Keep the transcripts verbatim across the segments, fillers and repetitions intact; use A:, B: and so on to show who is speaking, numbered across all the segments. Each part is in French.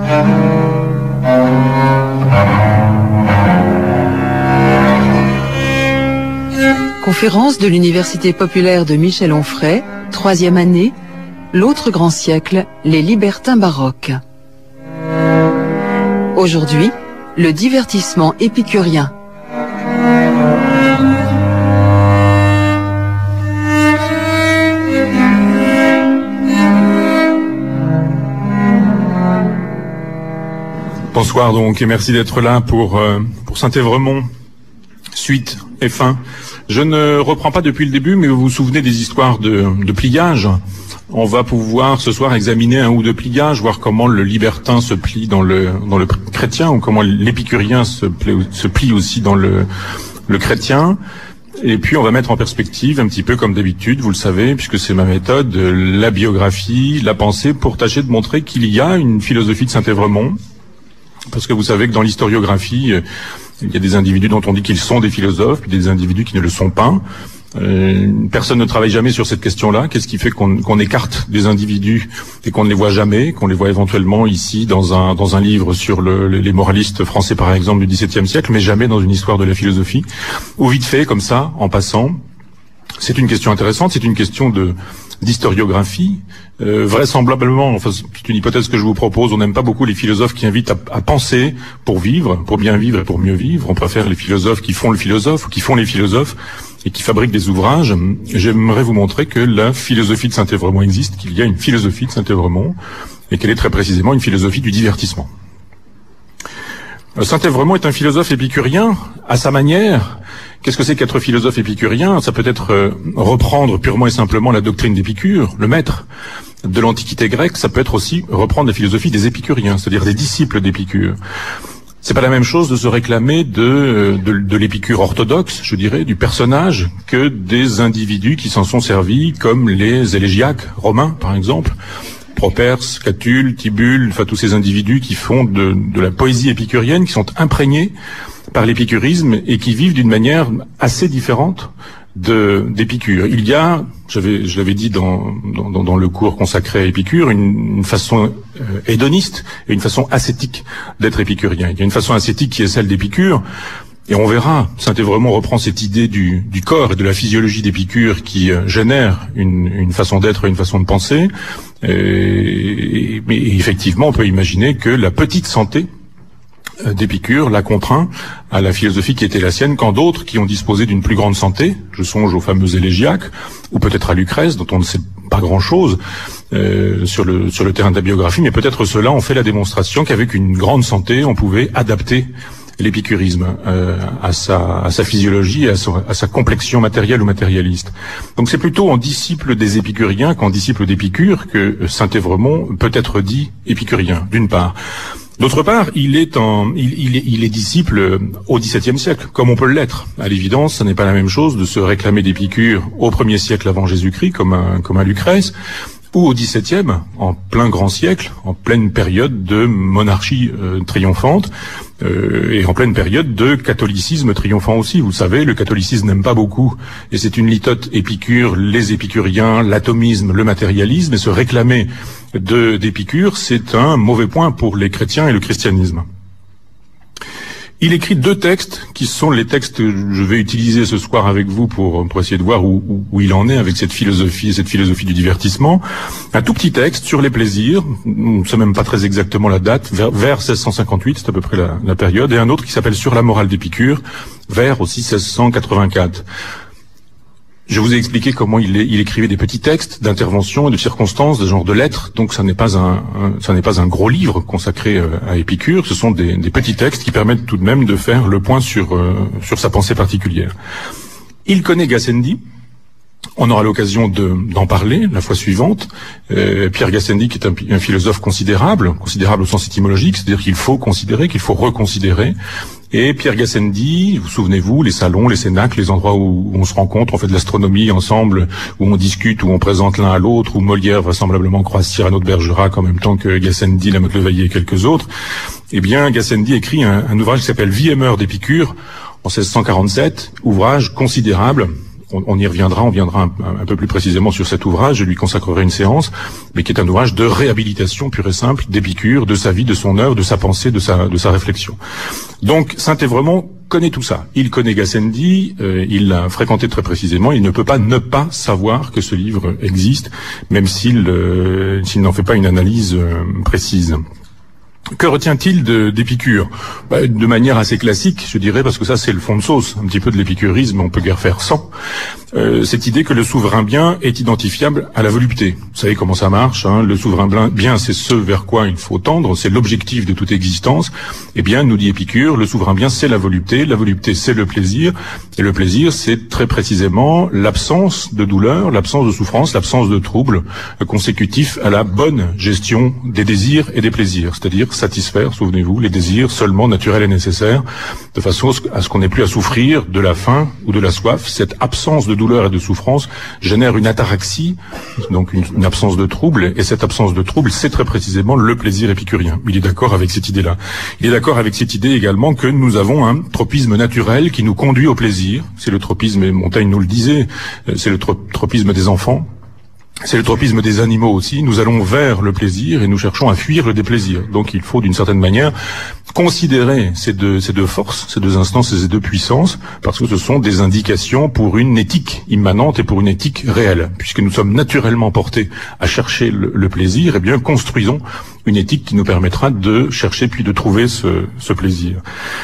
A: Conférence de l'Université populaire de Michel-Onfray, troisième année, l'autre grand siècle, les libertins baroques. Aujourd'hui, le divertissement épicurien.
B: Bonsoir donc et merci d'être là pour, euh, pour Saint-Évremont, suite et fin. Je ne reprends pas depuis le début, mais vous vous souvenez des histoires de, de pliage. On va pouvoir ce soir examiner un ou deux pliages, voir comment le libertin se plie dans le, dans le chrétien, ou comment l'épicurien se, se plie aussi dans le, le chrétien. Et puis on va mettre en perspective, un petit peu comme d'habitude, vous le savez, puisque c'est ma méthode, la biographie, la pensée, pour tâcher de montrer qu'il y a une philosophie de Saint-Évremont. Parce que vous savez que dans l'historiographie, il y a des individus dont on dit qu'ils sont des philosophes, puis des individus qui ne le sont pas. Euh, personne ne travaille jamais sur cette question-là. Qu'est-ce qui fait qu'on qu'on écarte des individus et qu'on ne les voit jamais, qu'on les voit éventuellement ici dans un dans un livre sur le, les moralistes français par exemple du dix-septième siècle, mais jamais dans une histoire de la philosophie, ou vite fait comme ça, en passant. C'est une question intéressante, c'est une question de d'historiographie. Euh, vraisemblablement, enfin, c'est une hypothèse que je vous propose, on n'aime pas beaucoup les philosophes qui invitent à, à penser pour vivre, pour bien vivre et pour mieux vivre. On préfère les philosophes qui font le philosophe, ou qui font les philosophes, et qui fabriquent des ouvrages. J'aimerais vous montrer que la philosophie de Saint-Évremont existe, qu'il y a une philosophie de Saint-Évremont, et qu'elle est très précisément une philosophie du divertissement. Saint-Évremont est un philosophe épicurien, à sa manière. Qu'est-ce que c'est qu'être philosophe épicurien? Ça peut être euh, reprendre purement et simplement la doctrine d'Épicure, le maître de l'Antiquité grecque. Ça peut être aussi reprendre la philosophie des épicuriens, c'est-à-dire des disciples d'Épicure. C'est pas la même chose de se réclamer de, de, de l'Épicure orthodoxe, je dirais, du personnage, que des individus qui s'en sont servis, comme les élégiaques romains, par exemple. Properce, Catulle, Tibulle, enfin tous ces individus qui font de, de la poésie épicurienne, qui sont imprégnés par l'épicurisme et qui vivent d'une manière assez différente de d'Épicure. Il y a, j'avais, je l'avais dit dans, dans, dans le cours consacré à Épicure, une, une façon euh, hédoniste et une façon ascétique d'être épicurien. Il y a une façon ascétique qui est celle d'Épicure. Et on verra, Saint-Évremont reprend cette idée du, du corps et de la physiologie d'Épicure qui euh, génère une, une façon d'être et une façon de penser. Et, mais effectivement, on peut imaginer que la petite santé d'Épicure l'a contraint à la philosophie qui était la sienne, quand d'autres qui ont disposé d'une plus grande santé, je songe aux fameux élégiaques, ou peut-être à Lucrèce, dont on ne sait pas grand-chose euh, sur le sur le terrain de la biographie, mais peut-être ceux-là ont fait la démonstration qu'avec une grande santé, on pouvait adapter l'épicurisme euh, à sa à sa physiologie et à, son, à sa complexion matérielle ou matérialiste. Donc c'est plutôt en disciple des épicuriens qu'en disciple d'Épicure que Saint-Évremont peut être dit épicurien, d'une part. D'autre part, il est en, il, il, est, il est disciple au dix-septième siècle, comme on peut l'être. À l'évidence, ce n'est pas la même chose de se réclamer d'Épicure au premier siècle avant Jésus-Christ, comme un, comme un Lucrèce, ou au dix-septième, en plein grand siècle, en pleine période de monarchie euh, triomphante, euh, et en pleine période de catholicisme triomphant aussi. Vous le savez, le catholicisme n'aime pas beaucoup, et c'est une litote Épicure, les épicuriens, l'atomisme, le matérialisme, et se réclamer de d'Épicure, c'est un mauvais point pour les chrétiens et le christianisme. Il écrit deux textes qui sont les textes que je vais utiliser ce soir avec vous pour, pour essayer de voir où, où, où il en est avec cette philosophie, cette philosophie du divertissement. Un tout petit texte sur les plaisirs, on ne sait même pas très exactement la date, vers, vers seize cent cinquante-huit, c'est à peu près la, la période, et un autre qui s'appelle Sur la morale d'Épicure, vers aussi seize cent quatre-vingt-quatre. Je vous ai expliqué comment il, il écrivait des petits textes d'intervention et de circonstances, de genre de lettres. Donc ça n'est pas un, un ça n'est pas un gros livre consacré à Épicure. Ce sont des, des petits textes qui permettent tout de même de faire le point sur euh, sur sa pensée particulière. Il connaît Gassendi. On aura l'occasion de, d'en parler la fois suivante. Euh, Pierre Gassendi, qui est un, un philosophe considérable, considérable au sens étymologique, c'est-à-dire qu'il faut considérer, qu'il faut reconsidérer. Et Pierre Gassendi, vous souvenez-vous, les salons, les cénacles, les endroits où on se rencontre, on fait de l'astronomie ensemble, où on discute, où on présente l'un à l'autre, où Molière vraisemblablement croise Cyrano de Bergerac en même temps que Gassendi, Lamotte Levaillé et quelques autres. Eh bien, Gassendi écrit un, un ouvrage qui s'appelle Vie et mœurs d'Épicure en seize cent quarante-sept, ouvrage considérable, on, on y reviendra, on viendra un, un peu plus précisément sur cet ouvrage, je lui consacrerai une séance, mais qui est un ouvrage de réhabilitation pure et simple d'Épicure, de sa vie, de son œuvre, de sa pensée, de sa, de sa réflexion. Donc Saint-Évremont connaît tout ça. Il connaît Gassendi, euh, il l'a fréquenté très précisément, il ne peut pas ne pas savoir que ce livre existe, même s'il euh, s'il n'en fait pas une analyse euh, précise. Que retient-il de, d'Épicure? Bah, de manière assez classique, je dirais, parce que ça c'est le fond de sauce, un petit peu de l'épicurisme, on peut guère faire sans. Euh, cette idée que le souverain bien est identifiable à la volupté. Vous savez comment ça marche, hein, le souverain bien c'est ce vers quoi il faut tendre, c'est l'objectif de toute existence. Eh bien, nous dit Épicure, le souverain bien c'est la volupté, la volupté c'est le plaisir, et le plaisir c'est très précisément l'absence de douleur, l'absence de souffrance, l'absence de trouble euh, consécutif à la bonne gestion des désirs et des plaisirs, c'est-à-dire satisfaire, souvenez-vous, les désirs seulement naturels et nécessaires, de façon à ce qu'on n'ait plus à souffrir de la faim ou de la soif. Cette absence de douleur et de souffrance génère une ataraxie, donc une, une absence de trouble, et cette absence de trouble, c'est très précisément le plaisir épicurien. Il est d'accord avec cette idée-là. Il est d'accord avec cette idée également que nous avons un tropisme naturel qui nous conduit au plaisir. C'est le tropisme, et Montaigne nous le disait, c'est le tro- tropisme des enfants. C'est le tropisme des animaux aussi. Nous allons vers le plaisir et nous cherchons à fuir le déplaisir. Donc il faut d'une certaine manière considérer ces deux, ces deux forces, ces deux instances et ces deux puissances, parce que ce sont des indications pour une éthique immanente et pour une éthique réelle. Puisque nous sommes naturellement portés à chercher le, le plaisir, eh bien construisons une éthique qui nous permettra de chercher puis de trouver ce, ce plaisir.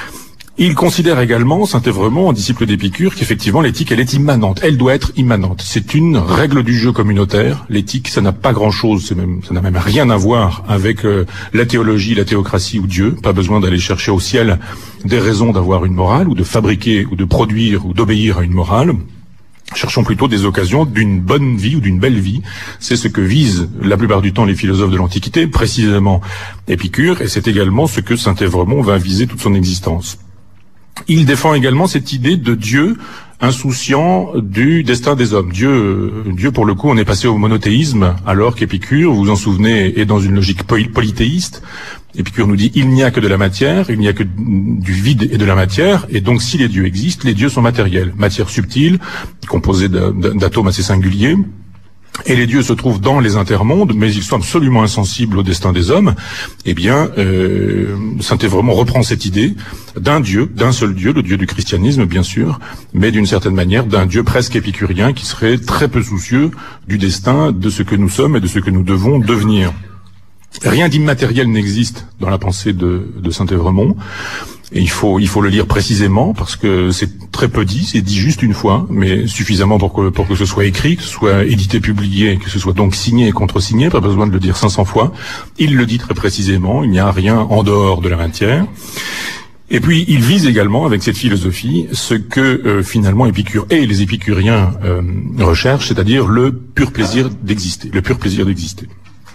B: Il considère également, Saint-Évremont, en disciple d'Épicure, qu'effectivement l'éthique, elle est immanente. Elle doit être immanente. C'est une règle du jeu communautaire. L'éthique, ça n'a pas grand-chose, c'est même, ça n'a même rien à voir avec euh, la théologie, la théocratie ou Dieu. Pas besoin d'aller chercher au ciel des raisons d'avoir une morale, ou de fabriquer, ou de produire, ou d'obéir à une morale. Cherchons plutôt des occasions d'une bonne vie ou d'une belle vie. C'est ce que visent la plupart du temps les philosophes de l'Antiquité, précisément Épicure, et c'est également ce que Saint-Évremont va viser toute son existence. Il défend également cette idée de Dieu insouciant du destin des hommes. Dieu, Dieu pour le coup, on est passé au monothéisme, alors qu'Épicure, vous vous en souvenez, est dans une logique polythéiste. Épicure nous dit il n'y a que de la matière, il n'y a que du vide et de la matière, et donc si les dieux existent, les dieux sont matériels, matière subtile, composée d'atomes assez singuliers. Et les dieux se trouvent dans les intermondes, mais ils sont absolument insensibles au destin des hommes. Eh bien, euh, Saint-Évremont reprend cette idée d'un dieu, d'un seul dieu, le dieu du christianisme, bien sûr, mais d'une certaine manière d'un dieu presque épicurien qui serait très peu soucieux du destin de ce que nous sommes et de ce que nous devons devenir. Rien d'immatériel n'existe dans la pensée de, de Saint-Évremont. Et il faut, il faut le lire précisément parce que c'est très peu dit, c'est dit juste une fois, mais suffisamment pour que, pour que ce soit écrit, que ce soit édité, publié, que ce soit donc signé et contre-signé, pas besoin de le dire cinq cents fois. Il le dit très précisément, il n'y a rien en dehors de la matière. Et puis, il vise également, avec cette philosophie, ce que euh, finalement Épicure et les épicuriens euh, recherchent, c'est-à-dire le pur plaisir d'exister, le pur plaisir d'exister.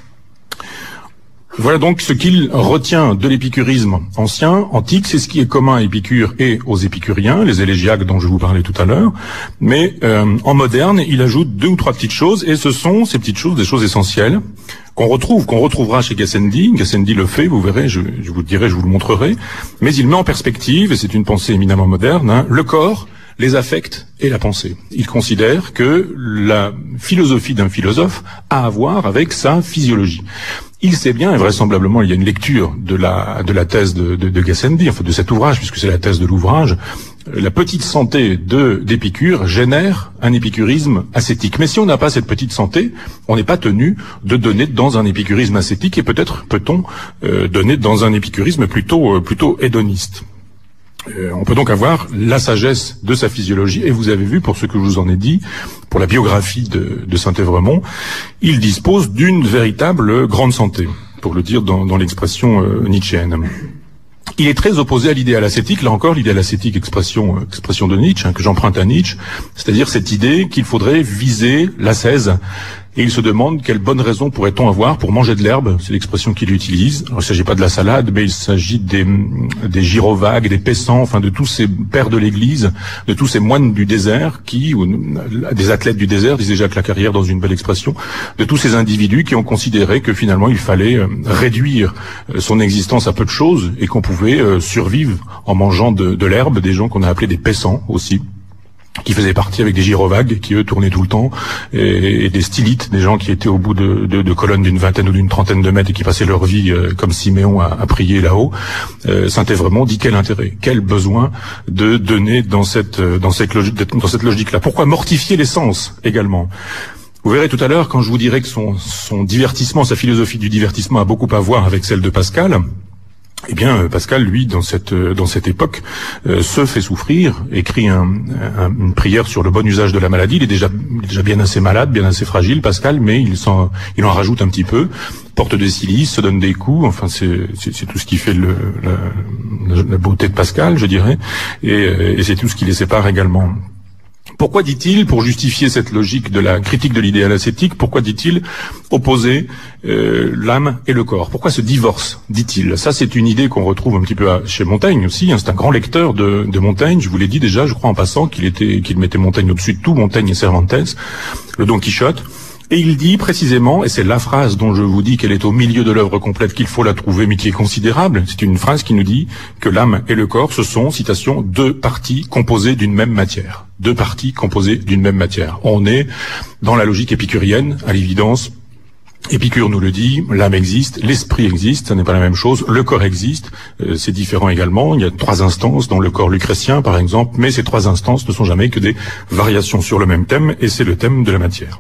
B: Voilà donc ce qu'il retient de l'épicurisme ancien, antique, c'est ce qui est commun à Épicure et aux épicuriens, les élégiaques dont je vous parlais tout à l'heure, mais euh, en moderne, il ajoute deux ou trois petites choses, et ce sont ces petites choses, des choses essentielles, qu'on retrouve, qu'on retrouvera chez Gassendi. Gassendi le fait, vous verrez, je, je vous le dirai, je vous le montrerai, mais il met en perspective, et c'est une pensée éminemment moderne, hein, le corps, les affects et la pensée. Il considère que la philosophie d'un philosophe a à voir avec sa physiologie. Il sait bien, et vraisemblablement il y a une lecture de la de la thèse de, de, de Gassendi, enfin de cet ouvrage, puisque c'est la thèse de l'ouvrage, la petite santé de d'Épicure génère un épicurisme ascétique. Mais si on n'a pas cette petite santé, on n'est pas tenu de donner dans un épicurisme ascétique, et peut-être peut-on euh, donner dans un épicurisme plutôt euh, plutôt hédoniste. Euh, on peut donc avoir la sagesse de sa physiologie, et vous avez vu, pour ce que je vous en ai dit, pour la biographie de, de Saint-Évremont, il dispose d'une véritable grande santé, pour le dire dans, dans l'expression euh, nietzschéenne. Il est très opposé à l'idéal ascétique, là encore l'idéal ascétique, expression, euh, expression de Nietzsche, hein, que j'emprunte à Nietzsche, c'est-à-dire cette idée qu'il faudrait viser l'ascèse. Et il se demande quelle bonne raison pourrait-on avoir pour manger de l'herbe, c'est l'expression qu'il utilise. Alors, il ne s'agit pas de la salade, mais il s'agit des, des gyrovagues, des paissants, enfin de tous ces pères de l'Église, de tous ces moines du désert qui, ou des athlètes du désert, disait Jacques Lacarrière dans une belle expression, de tous ces individus qui ont considéré que finalement il fallait réduire son existence à peu de choses et qu'on pouvait survivre en mangeant de, de l'herbe, des gens qu'on a appelés des paissants aussi. qui faisaient partie avec des gyrovagues, qui eux tournaient tout le temps, et, et des stylites, des gens qui étaient au bout de, de, de colonnes d'une vingtaine ou d'une trentaine de mètres et qui passaient leur vie euh, comme Siméon à, à prier là-haut. Euh, Saint-Évremond dit quel intérêt, quel besoin de donner dans cette dans cette logique dans cette logique-là. Pourquoi mortifier les sens également? Vous verrez tout à l'heure quand je vous dirai que son son divertissement, sa philosophie du divertissement a beaucoup à voir avec celle de Pascal. Eh bien, Pascal, lui, dans cette dans cette époque, euh, se fait souffrir, écrit un, un, une prière sur le bon usage de la maladie. Il est déjà, il est déjà bien assez malade, bien assez fragile, Pascal, mais il s'en, il en rajoute un petit peu. Porte des silices, se donne des coups. Enfin, c'est, c'est, c'est tout ce qui fait le, la, la beauté de Pascal, je dirais, et, et c'est tout ce qui les sépare également. Pourquoi dit-il, pour justifier cette logique de la critique de l'idéal ascétique, pourquoi dit-il opposer euh, l'âme et le corps? Pourquoi ce divorce, dit-il? Ça, c'est une idée qu'on retrouve un petit peu à, chez Montaigne aussi. Hein, c'est un grand lecteur de, de Montaigne. Je vous l'ai dit déjà, je crois en passant, qu'il était, qu'il mettait Montaigne au-dessus de tout, Montaigne et Cervantes, le Don Quichotte. Et il dit précisément, et c'est la phrase dont je vous dis qu'elle est au milieu de l'œuvre complète qu'il faut la trouver, mais qui est considérable, c'est une phrase qui nous dit que l'âme et le corps, ce sont, citation, deux parties composées d'une même matière. Deux parties composées d'une même matière. On est dans la logique épicurienne, à l'évidence. Épicure nous le dit, l'âme existe, l'esprit existe, ça n'est pas la même chose, le corps existe, euh, c'est différent également, il y a trois instances dans le corps lucrétien par exemple, mais ces trois instances ne sont jamais que des variations sur le même thème, et c'est le thème de la matière.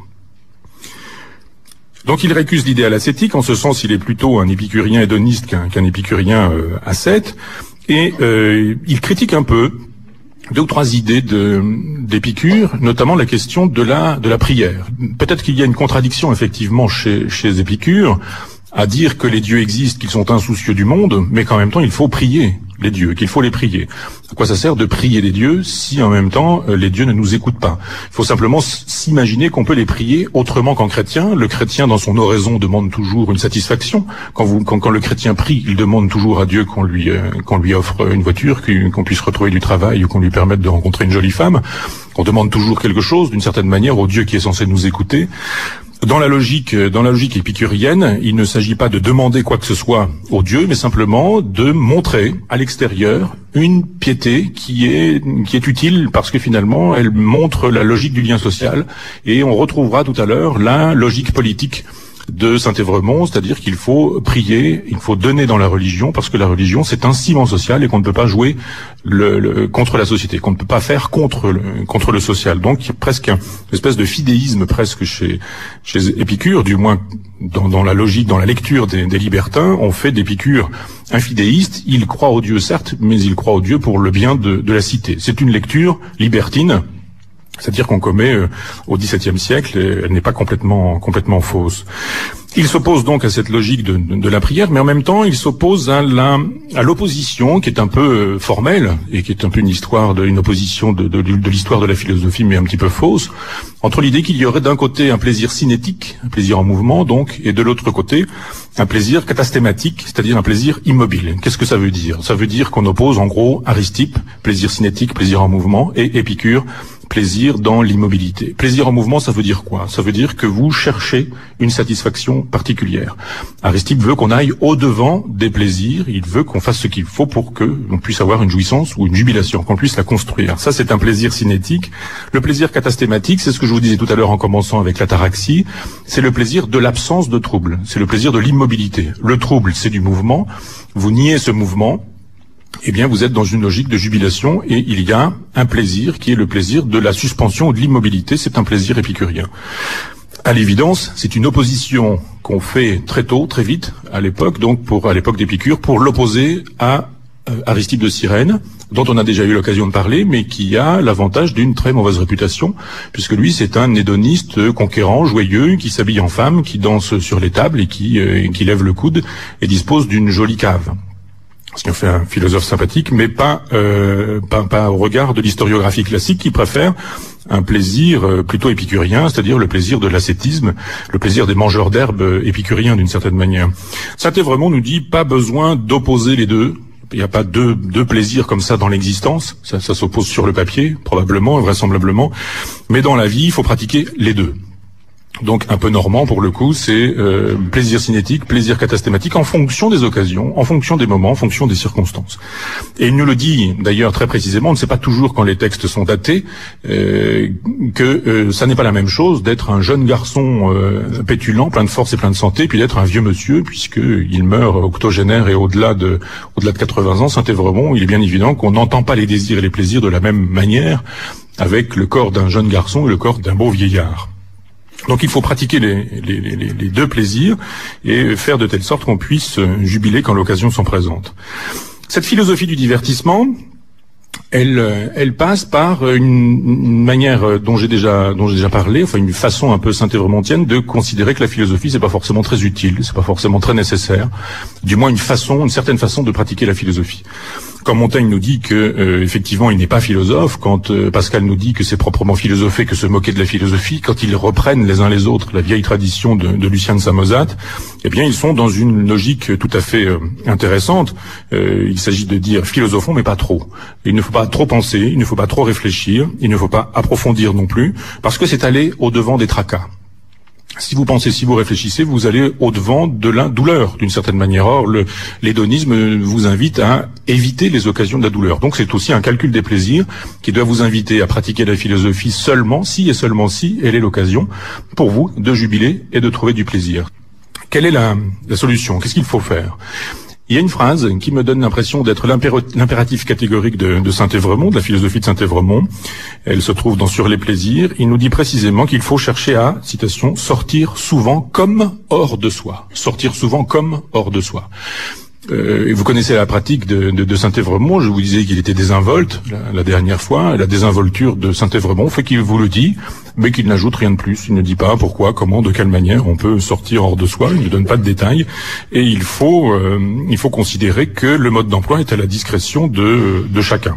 B: Donc il récuse l'idéal ascétique, en ce sens il est plutôt un épicurien hédoniste qu'un, qu'un épicurien euh, ascète, et euh, il critique un peu deux ou trois idées de, d'Épicure, notamment la question de la de la prière. Peut-être qu'il y a une contradiction effectivement chez chez Épicure à dire que les dieux existent, qu'ils sont insoucieux du monde, mais qu'en même temps il faut prier les dieux, qu'il faut les prier. À quoi ça sert de prier les dieux si en même temps euh, les dieux ne nous écoutent pas? Il faut simplement s'imaginer qu'on peut les prier autrement qu'en chrétien. Le chrétien dans son oraison demande toujours une satisfaction. Quand, vous, quand, quand le chrétien prie, il demande toujours à Dieu qu'on lui, euh, qu'on lui offre une voiture, qu'on puisse retrouver du travail ou qu'on lui permette de rencontrer une jolie femme. On demande toujours quelque chose d'une certaine manière au Dieu qui est censé nous écouter. Dans la logique, dans la logique épicurienne, il ne s'agit pas de demander quoi que ce soit au Dieu, mais simplement de montrer à l'extérieur une piété qui est qui est utile parce que finalement elle montre la logique du lien social, et on retrouvera tout à l'heure la logique politique de Saint-Évremond, c'est-à-dire qu'il faut prier, il faut donner dans la religion, parce que la religion c'est un ciment social et qu'on ne peut pas jouer le, le, contre la société, qu'on ne peut pas faire contre le, contre le social. Donc il y a presque une espèce de fidéisme presque chez, chez Épicure, du moins dans, dans la logique, dans la lecture des, des libertins, on fait d'Épicure un fidéiste. Il croit au Dieu certes, mais il croit au Dieu pour le bien de, de la cité. C'est une lecture libertine. C'est-à-dire qu'on commet euh, au XVIIe siècle, et elle n'est pas complètement complètement fausse. Il s'oppose donc à cette logique de, de, de la prière, mais en même temps, il s'oppose à la à l'opposition qui est un peu euh, formelle et qui est un peu une histoire de une opposition de, de, de l'histoire de la philosophie, mais un petit peu fausse, entre l'idée qu'il y aurait d'un côté un plaisir cinétique, un plaisir en mouvement donc, et de l'autre côté un plaisir catastématique, c'est-à-dire un plaisir immobile. Qu'est-ce que ça veut dire? Ça veut dire qu'on oppose en gros Aristippe, plaisir cinétique, plaisir en mouvement, et Épicure, plaisir dans l'immobilité. Plaisir en mouvement, ça veut dire quoi? Ça veut dire que vous cherchez une satisfaction particulière. Aristippe veut qu'on aille au-devant des plaisirs, il veut qu'on fasse ce qu'il faut pour que l'on puisse avoir une jouissance ou une jubilation, qu'on puisse la construire. Ça, c'est un plaisir cinétique. Le plaisir catastématique, c'est ce que je vous disais tout à l'heure en commençant avec l'ataraxie, c'est le plaisir de l'absence de trouble, c'est le plaisir de l'immobilité. Le trouble, c'est du mouvement, vous niez ce mouvement, eh bien vous êtes dans une logique de jubilation, et il y a un plaisir qui est le plaisir de la suspension ou de l'immobilité, c'est un plaisir épicurien. À l'évidence, c'est une opposition qu'on fait très tôt, très vite, à l'époque, donc pour à l'époque d'Épicure, pour l'opposer à euh, Aristippe de Cyrène, dont on a déjà eu l'occasion de parler, mais qui a l'avantage d'une très mauvaise réputation, puisque lui c'est un hédoniste conquérant, joyeux, qui s'habille en femme, qui danse sur les tables et qui, euh, qui lève le coude et dispose d'une jolie cave. Ce qui en fait un philosophe sympathique, mais pas, euh, pas, pas au regard de l'historiographie classique, qui préfère un plaisir euh, plutôt épicurien, c'est-à-dire le plaisir de l'ascétisme, le plaisir des mangeurs d'herbes épicuriens d'une certaine manière. Saint-Évremond nous dit pas besoin d'opposer les deux. Il n'y a pas deux, deux plaisirs comme ça dans l'existence. Ça, ça s'oppose sur le papier, probablement, vraisemblablement. Mais dans la vie, il faut pratiquer les deux. Donc un peu normand pour le coup, c'est euh, plaisir cinétique, plaisir catastématique en fonction des occasions, en fonction des moments, en fonction des circonstances. Et il nous le dit d'ailleurs très précisément, on ne sait pas toujours quand les textes sont datés, euh, que euh, ça n'est pas la même chose d'être un jeune garçon euh, pétulant, plein de force et plein de santé, puis d'être un vieux monsieur, puisqu'il meurt octogénaire et au-delà de au-delà de quatre-vingts ans. Saint-Évremond, il est bien évident qu'on n'entend pas les désirs et les plaisirs de la même manière avec le corps d'un jeune garçon et le corps d'un beau vieillard. Donc il faut pratiquer les, les, les, les deux plaisirs et faire de telle sorte qu'on puisse jubiler quand l'occasion s'en présente. Cette philosophie du divertissement, elle, elle passe par une, une manière dont j'ai déjà, dont j'ai déjà parlé, enfin une façon un peu saint-évremontienne de considérer que la philosophie c'est pas forcément très utile, c'est pas forcément très nécessaire, du moins une façon, une certaine façon de pratiquer la philosophie. Quand Montaigne nous dit que euh, effectivement il n'est pas philosophe, quand euh, Pascal nous dit que c'est proprement philosopher que se moquer de la philosophie, quand ils reprennent les uns les autres la vieille tradition de, de Lucien de Samosate, eh bien ils sont dans une logique tout à fait euh, intéressante. Euh, il s'agit de dire philosophons mais pas trop. Il ne faut pas trop penser, il ne faut pas trop réfléchir, il ne faut pas approfondir non plus, parce que c'est aller au-devant des tracas. Si vous pensez, si vous réfléchissez, vous allez au-devant de la douleur, d'une certaine manière. Or, le, l'hédonisme vous invite à éviter les occasions de la douleur. Donc, c'est aussi un calcul des plaisirs qui doit vous inviter à pratiquer la philosophie seulement, si et seulement si elle est l'occasion pour vous de jubiler et de trouver du plaisir. Quelle est la, la solution? Qu'est-ce qu'il faut faire? Il y a une phrase qui me donne l'impression d'être l'impératif catégorique de, de Saint-Évremond, de la philosophie de Saint-Évremond. Elle se trouve dans Sur les plaisirs. Il nous dit précisément qu'il faut chercher à, citation, sortir souvent comme hors de soi. Sortir souvent comme hors de soi. Euh, vous connaissez la pratique de, de, de Saint-Évremond. Je vous disais qu'il était désinvolte la, la dernière fois. La désinvolture de Saint-Évremond fait qu'il vous le dit, mais qu'il n'ajoute rien de plus. Il ne dit pas pourquoi, comment, de quelle manière on peut sortir hors de soi. Il ne donne pas de détails. Et il faut, euh, il faut considérer que le mode d'emploi est à la discrétion de, de chacun.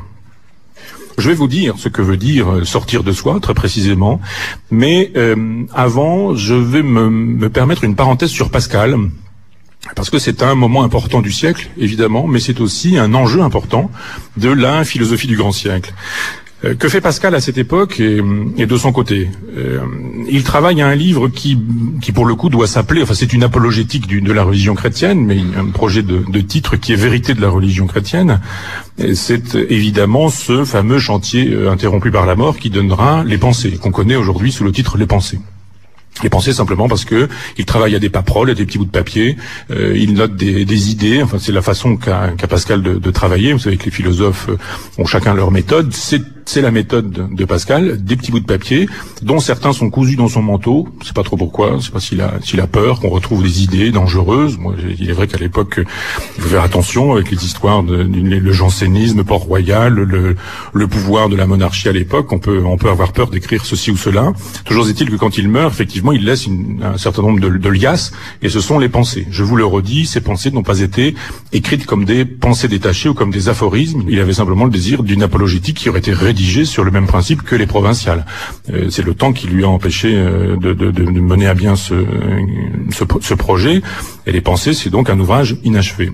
B: Je vais vous dire ce que veut dire sortir de soi, très précisément. Mais euh, avant, je vais me, me permettre une parenthèse sur Pascal. Parce que c'est un moment important du siècle, évidemment, mais c'est aussi un enjeu important de la philosophie du grand siècle. Euh, que fait Pascal à cette époque et, et de son côté? euh, Il travaille à un livre qui, qui pour le coup, doit s'appeler, enfin c'est une apologétique du, de la religion chrétienne, mais un projet de, de titre qui est Vérité de la religion chrétienne. Et c'est évidemment ce fameux chantier interrompu par la mort qui donnera les pensées, qu'on connaît aujourd'hui sous le titre Les Pensées. Les pensées simplement parce que il travaille à des paperoles, à des petits bouts de papier, euh, il note des, des idées, enfin c'est la façon qu'a, qu'a Pascal de, de travailler. Vous savez que les philosophes ont chacun leur méthode, c'est, c'est la méthode de, de Pascal, des petits bouts de papier, dont certains sont cousus dans son manteau, je sais pas trop pourquoi, je sais pas s'il a, s'il a peur qu'on retrouve des idées dangereuses. Moi, il est vrai qu'à l'époque, il faut faire attention avec les histoires de, de le jansénisme, Port-Royal, le, le pouvoir de la monarchie à l'époque, on peut, on peut avoir peur d'écrire ceci ou cela. Toujours est-il que quand il meurt, effectivement, il laisse une, un certain nombre de, de liasses, et ce sont les pensées. Je vous le redis, ces pensées n'ont pas été écrites comme des pensées détachées ou comme des aphorismes. Il avait simplement le désir d'une apologétique qui aurait été rédigée sur le même principe que les provinciales. Euh, c'est le temps qui lui a empêché euh, de, de, de mener à bien ce, ce, ce projet, et les pensées, c'est donc un ouvrage inachevé.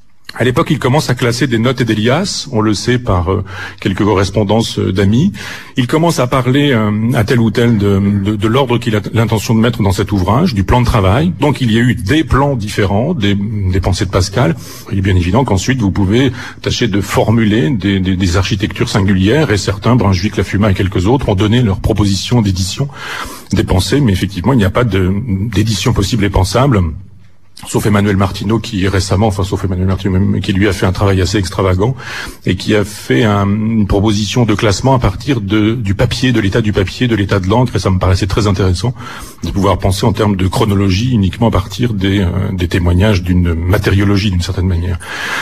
B: À l'époque, il commence à classer des notes et des liasses, on le sait par euh, quelques correspondances euh, d'amis. Il commence à parler euh, à tel ou tel de, de, de l'ordre qu'il a l'intention de mettre dans cet ouvrage, du plan de travail. Donc il y a eu des plans différents, des, des pensées de Pascal. Il est bien évident qu'ensuite vous pouvez tâcher de formuler des, des, des architectures singulières, et certains, Brunswick, Lafuma et quelques autres, ont donné leurs propositions d'édition des pensées, mais effectivement il n'y a pas de, d'édition possible et pensable. Sauf Emmanuel Martineau qui récemment, enfin sauf Emmanuel Martineau qui lui a fait un travail assez extravagant et qui a fait un, une proposition de classement à partir de, du papier, de l'état du papier, de l'état de l'encre, et ça me paraissait très intéressant de pouvoir penser en termes de chronologie uniquement à partir des, euh, des témoignages d'une matériologie d'une certaine manière.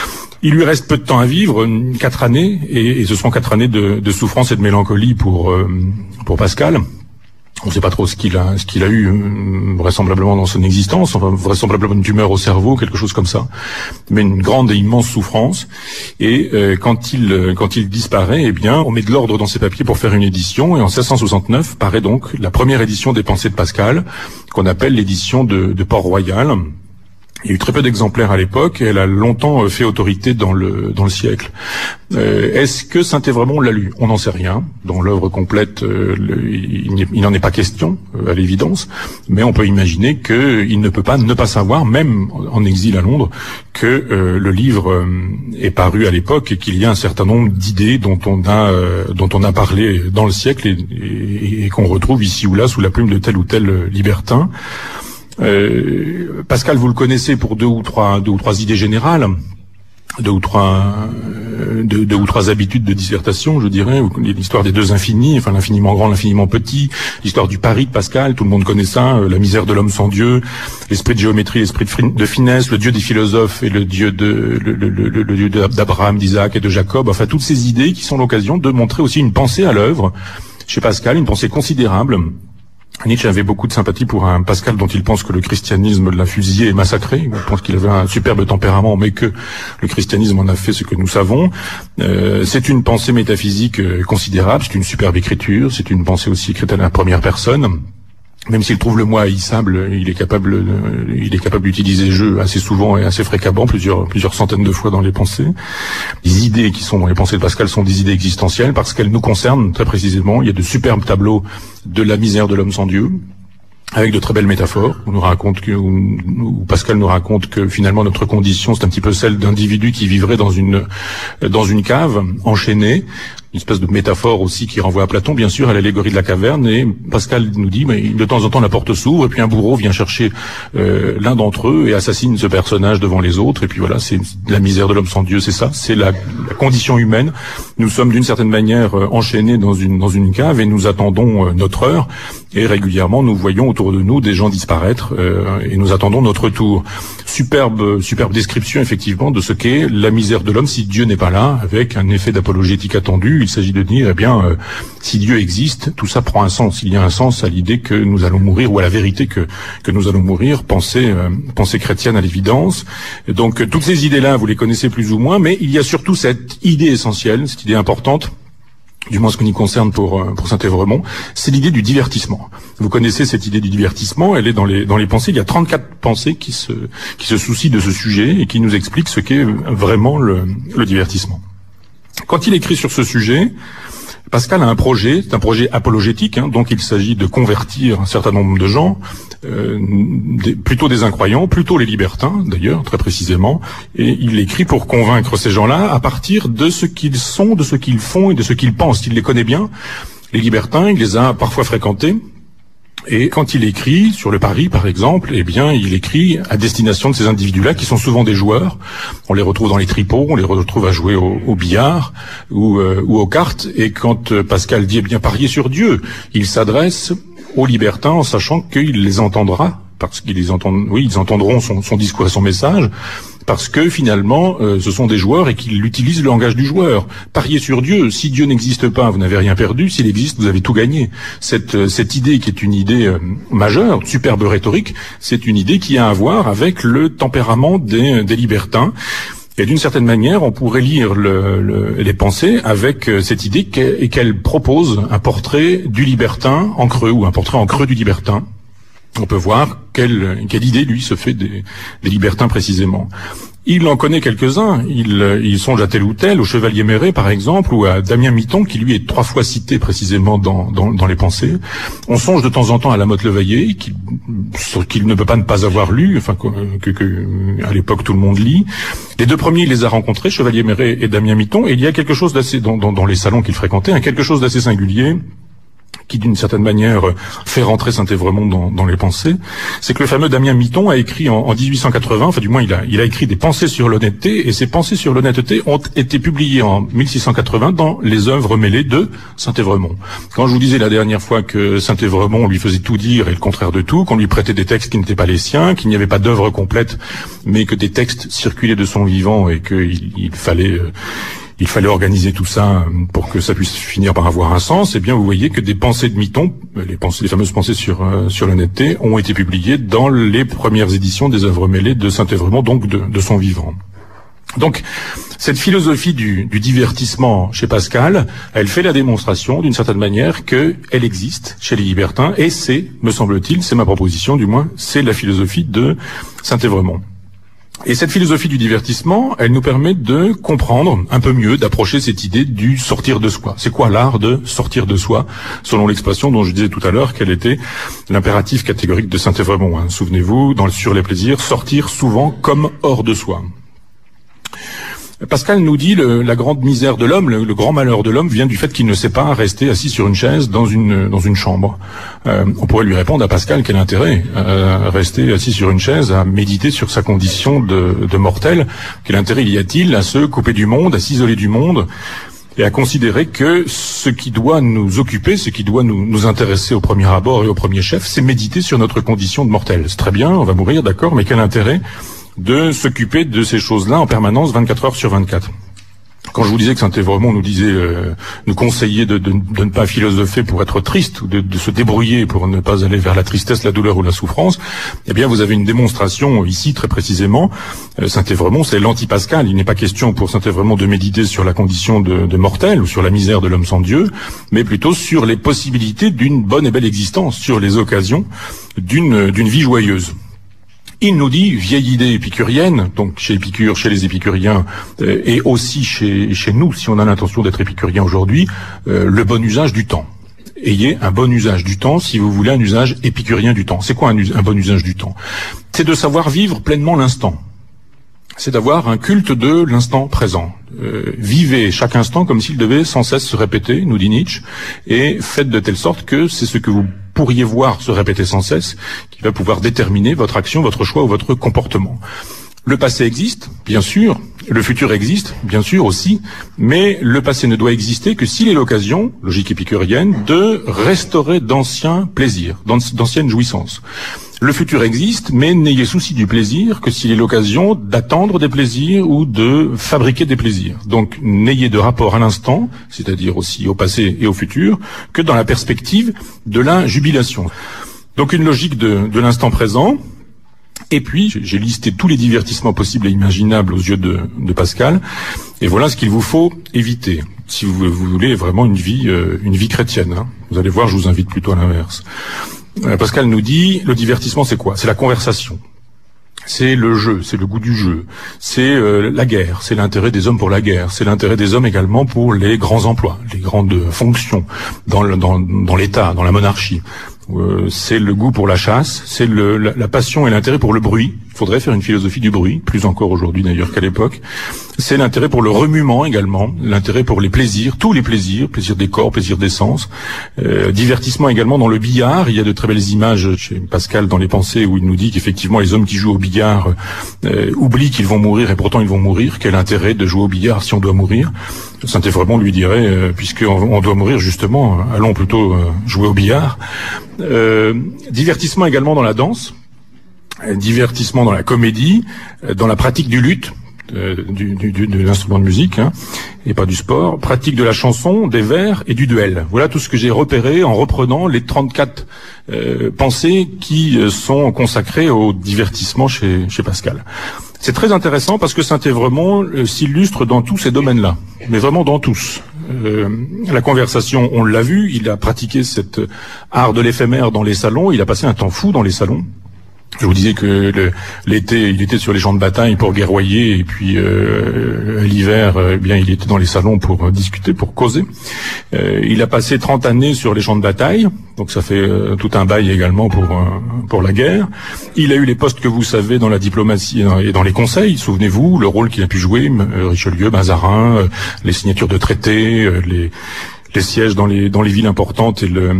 B: Il lui reste peu de temps à vivre, quatre années, et, et ce seront quatre années de, de souffrance et de mélancolie pour, euh, pour Pascal. On ne sait pas trop ce qu'il a, ce qu'il a eu vraisemblablement dans son existence, enfin vraisemblablement une tumeur au cerveau, quelque chose comme ça, mais une grande et immense souffrance. Et euh, quand il quand il disparaît, eh bien, on met de l'ordre dans ses papiers pour faire une édition. Et en seize cent soixante-neuf paraît donc la première édition des Pensées de Pascal, qu'on appelle l'édition de, de Port-Royal. Il y a eu très peu d'exemplaires à l'époque et elle a longtemps fait autorité dans le dans le siècle. Euh, est-ce que Saint-Évremond l'a lu? On n'en sait rien. Dans l'œuvre complète, euh, le, il, il n'en est pas question, euh, à l'évidence, mais on peut imaginer qu'il ne peut pas ne pas savoir, même en exil à Londres, que euh, le livre euh, est paru à l'époque et qu'il y a un certain nombre d'idées dont on a euh, dont on a parlé dans le siècle et, et, et qu'on retrouve ici ou là sous la plume de tel ou tel libertin. Euh, Pascal, vous le connaissez pour deux ou trois, deux ou trois idées générales, deux ou trois, euh, deux, deux ou trois habitudes de dissertation, je dirais. L'histoire des deux infinis, enfin l'infiniment grand, l'infiniment petit, l'histoire du pari de Pascal, tout le monde connaît ça, euh, la misère de l'homme sans Dieu, l'esprit de géométrie, l'esprit de, de finesse, le Dieu des philosophes et le Dieu de, le, le, le, le Dieu d'Abraham, d'Isaac et de Jacob. Enfin, toutes ces idées qui sont l'occasion de montrer aussi une pensée à l'œuvre chez Pascal, une pensée considérable. Nietzsche avait beaucoup de sympathie pour un Pascal dont il pense que le christianisme l'a fusillé et massacré. Il pense qu'il avait un superbe tempérament, mais que le christianisme en a fait ce que nous savons. Euh, c'est une pensée métaphysique considérable, c'est une superbe écriture, c'est une pensée aussi écrite à la première personne. Même s'il trouve le mot haïssable, il est capable, de, il est capable d'utiliser je assez souvent et assez fréquemment, plusieurs, plusieurs centaines de fois dans les pensées. Les idées qui sont dans les pensées de Pascal sont des idées existentielles parce qu'elles nous concernent très précisément. Il y a de superbes tableaux de la misère de l'homme sans Dieu, avec de très belles métaphores. On nous raconte que, où, où Pascal nous raconte que finalement notre condition, c'est un petit peu celle d'individus qui vivraient dans une, dans une cave, enchaînés. Une espèce de métaphore aussi qui renvoie à Platon, bien sûr, à l'allégorie de la caverne. Et Pascal nous dit, mais de temps en temps la porte s'ouvre et puis un bourreau vient chercher euh, l'un d'entre eux et assassine ce personnage devant les autres. Et puis voilà, c'est la misère de l'homme sans Dieu, c'est ça, c'est la, la condition humaine. Nous sommes d'une certaine manière euh, enchaînés dans une dans une cave et nous attendons euh, notre heure. Et régulièrement, nous voyons autour de nous des gens disparaître euh, et nous attendons notre tour. Superbe, superbe description effectivement de ce qu'est la misère de l'homme si Dieu n'est pas là, avec un effet d'apologétique attendu. Il s'agit de dire, eh bien, euh, si Dieu existe, tout ça prend un sens. Il y a un sens à l'idée que nous allons mourir ou à la vérité que que nous allons mourir. Pensée, euh, pensée chrétienne à l'évidence. Et donc toutes ces idées-là, vous les connaissez plus ou moins, mais il y a surtout cette idée essentielle, cette idée importante. Du moins ce qui nous concerne pour pour Saint-Évremond, c'est l'idée du divertissement. Vous connaissez cette idée du divertissement, elle est dans les dans les pensées. Il y a trente-quatre pensées qui se qui se soucient de ce sujet et qui nous expliquent ce qu'est vraiment le, le divertissement. Quand il écrit sur ce sujet, Pascal a un projet, c'est un projet apologétique, hein, donc il s'agit de convertir un certain nombre de gens, euh, des, plutôt des incroyants, plutôt les libertins d'ailleurs, très précisément, et il écrit pour convaincre ces gens-là à partir de ce qu'ils sont, de ce qu'ils font et de ce qu'ils pensent. Il les connaît bien, les libertins, il les a parfois fréquentés. Et quand il écrit sur le pari, par exemple, eh bien, il écrit à destination de ces individus-là qui sont souvent des joueurs. On les retrouve dans les tripots, on les retrouve à jouer au, au billard ou, euh, ou aux cartes. Et quand euh, Pascal dit, eh bien, parier sur Dieu, il s'adresse aux libertins en sachant qu'il les entendra, parce qu'ils les entendent, oui, ils entendront son, son discours et son message. Parce que finalement, euh, ce sont des joueurs et qu'ils utilisent le langage du joueur. Pariez sur Dieu. Si Dieu n'existe pas, vous n'avez rien perdu. S'il existe, vous avez tout gagné. Cette, euh, cette idée qui est une idée euh, majeure, superbe rhétorique, c'est une idée qui a à voir avec le tempérament des, des libertins. Et d'une certaine manière, on pourrait lire le, le, les pensées avec euh, cette idée qu'elle, qu'elle propose un portrait du libertin en creux, ou un portrait en creux du libertin. On peut voir quelle, quelle idée, lui, se fait des, des libertins précisément. Il en connaît quelques-uns. Il, il songe à tel ou tel, au Chevalier Méret, par exemple, ou à Damien Mitton, qui lui est trois fois cité précisément dans, dans, dans les pensées. On songe de temps en temps à La Motte-Levaillé, qu'il, qu'il ne peut pas ne pas avoir lu, enfin que, que à l'époque tout le monde lit. Les deux premiers, il les a rencontrés, Chevalier Méret et Damien Mitton, et il y a quelque chose d'assez, dans, dans, dans les salons qu'il fréquentait, hein, quelque chose d'assez singulier, qui d'une certaine manière fait rentrer Saint-Évremond dans, dans les pensées, c'est que le fameux Damien Mitton a écrit en, en dix-huit cent quatre-vingts, enfin du moins il a, il a écrit des pensées sur l'honnêteté, et ces pensées sur l'honnêteté ont été publiées en mille six cent quatre-vingts dans les œuvres mêlées de Saint-Évremond. Quand je vous disais la dernière fois que Saint-Évremond lui faisait tout dire et le contraire de tout, qu'on lui prêtait des textes qui n'étaient pas les siens, qu'il n'y avait pas d'œuvre complète, mais que des textes circulaient de son vivant et qu'il il fallait... Euh, il fallait organiser tout ça pour que ça puisse finir par avoir un sens, eh bien vous voyez que des pensées de Mitton, les pensées, les fameuses pensées sur euh, sur l'honnêteté, ont été publiées dans les premières éditions des œuvres mêlées de Saint-Évremond, donc de, de son vivant. Donc cette philosophie du, du divertissement chez Pascal, elle fait la démonstration d'une certaine manière qu'elle existe chez les libertins, et c'est, me semble-t-il, c'est ma proposition du moins, c'est la philosophie de Saint-Évremond. Et cette philosophie du divertissement, elle nous permet de comprendre un peu mieux, d'approcher cette idée du sortir de soi. C'est quoi l'art de sortir de soi, selon l'expression dont je disais tout à l'heure qu'elle était l'impératif catégorique de Saint-Évremond, hein. Souvenez-vous, dans le Sur les plaisirs, sortir souvent comme hors de soi. Pascal nous dit le, la grande misère de l'homme, le, le grand malheur de l'homme vient du fait qu'il ne sait pas rester assis sur une chaise dans une dans une chambre. Euh, on pourrait lui répondre à Pascal quel intérêt à rester assis sur une chaise, à méditer sur sa condition de, de mortel. Quel intérêt y a-t-il à se couper du monde, à s'isoler du monde et à considérer que ce qui doit nous occuper, ce qui doit nous, nous intéresser au premier abord et au premier chef, c'est méditer sur notre condition de mortel. C'est très bien, on va mourir, d'accord, mais quel intérêt de s'occuper de ces choses-là en permanence, vingt-quatre heures sur vingt-quatre. Quand je vous disais que Saint-Évremond nous disait, euh, nous conseillait de, de, de ne pas philosopher pour être triste, ou de, de se débrouiller pour ne pas aller vers la tristesse, la douleur ou la souffrance, eh bien vous avez une démonstration ici très précisément. Euh, Saint-Évremond, c'est l'anti-Pascal. Il n'est pas question pour Saint-Évremond de méditer sur la condition de, de mortel ou sur la misère de l'homme sans Dieu, mais plutôt sur les possibilités d'une bonne et belle existence, sur les occasions d'une d'une vie joyeuse. Il nous dit, vieille idée épicurienne, donc chez Épicure, chez les épicuriens, euh, et aussi chez, chez nous, si on a l'intention d'être épicurien aujourd'hui, euh, le bon usage du temps. Ayez un bon usage du temps si vous voulez un usage épicurien du temps. C'est quoi un, un bon usage du temps? C'est de savoir vivre pleinement l'instant. C'est d'avoir un culte de l'instant présent. Euh, vivez chaque instant comme s'il devait sans cesse se répéter, nous dit Nietzsche, et faites de telle sorte que c'est ce que vous pourriez voir se répéter sans cesse qui va pouvoir déterminer votre action, votre choix ou votre comportement. Le passé existe, bien sûr, le futur existe, bien sûr aussi, mais le passé ne doit exister que s'il est l'occasion, logique épicurienne, de restaurer d'anciens plaisirs, d'anciennes jouissances. Le futur existe, mais n'ayez souci du plaisir que s'il est l'occasion d'attendre des plaisirs ou de fabriquer des plaisirs. Donc n'ayez de rapport à l'instant, c'est-à-dire aussi au passé et au futur, que dans la perspective de la jubilation. Donc une logique de, de l'instant présent. Et puis, j'ai listé tous les divertissements possibles et imaginables aux yeux de, de Pascal. Et voilà ce qu'il vous faut éviter, si vous, vous voulez vraiment une vie, euh, une vie chrétienne. Hein. Vous allez voir, je vous invite plutôt à l'inverse. Euh, Pascal nous dit, le divertissement, c'est quoi? C'est la conversation. C'est le jeu, c'est le goût du jeu, c'est euh, la guerre, c'est l'intérêt des hommes pour la guerre, c'est l'intérêt des hommes également pour les grands emplois, les grandes fonctions dans, le, dans, dans l'État, dans la monarchie. Euh, c'est le goût pour la chasse, c'est le, la, la passion et l'intérêt pour le bruit. Il faudrait faire une philosophie du bruit, plus encore aujourd'hui d'ailleurs qu'à l'époque. C'est l'intérêt pour le remuement également, l'intérêt pour les plaisirs, tous les plaisirs, plaisir des corps, plaisir des sens. Euh, divertissement également dans le billard. Il y a de très belles images chez Pascal dans les pensées où il nous dit qu'effectivement les hommes qui jouent au billard euh, oublient qu'ils vont mourir et pourtant ils vont mourir. Quel intérêt de jouer au billard si on doit mourir? Saint-Évremond lui dirait, euh, puisqu'on on doit mourir justement, euh, allons plutôt euh, jouer au billard. Euh, divertissement également dans la danse, euh, divertissement dans la comédie, euh, dans la pratique du luth, euh, du, du, du, de l'instrument de musique, hein, et pas du sport, pratique de la chanson, des vers et du duel. Voilà tout ce que j'ai repéré en reprenant les trente-quatre euh, pensées qui euh, sont consacrées au divertissement chez, chez Pascal. C'est très intéressant parce que Saint-Évremond euh, s'illustre dans tous ces domaines-là, mais vraiment dans tous. Euh, la conversation, on l'a vu, il a pratiqué cet art de l'éphémère dans les salons, il a passé un temps fou dans les salons. Je vous disais que le, l'été, il était sur les champs de bataille pour guerroyer, et puis euh, l'hiver, eh bien, il était dans les salons pour euh, discuter, pour causer. Euh, il a passé trente années sur les champs de bataille, donc ça fait euh, tout un bail également pour euh, pour la guerre. Il a eu les postes que vous savez dans la diplomatie et dans, et dans les conseils. Souvenez-vous, le rôle qu'il a pu jouer, euh, Richelieu, Mazarin, euh, les signatures de traités, euh, les les sièges dans les dans les villes importantes et, le,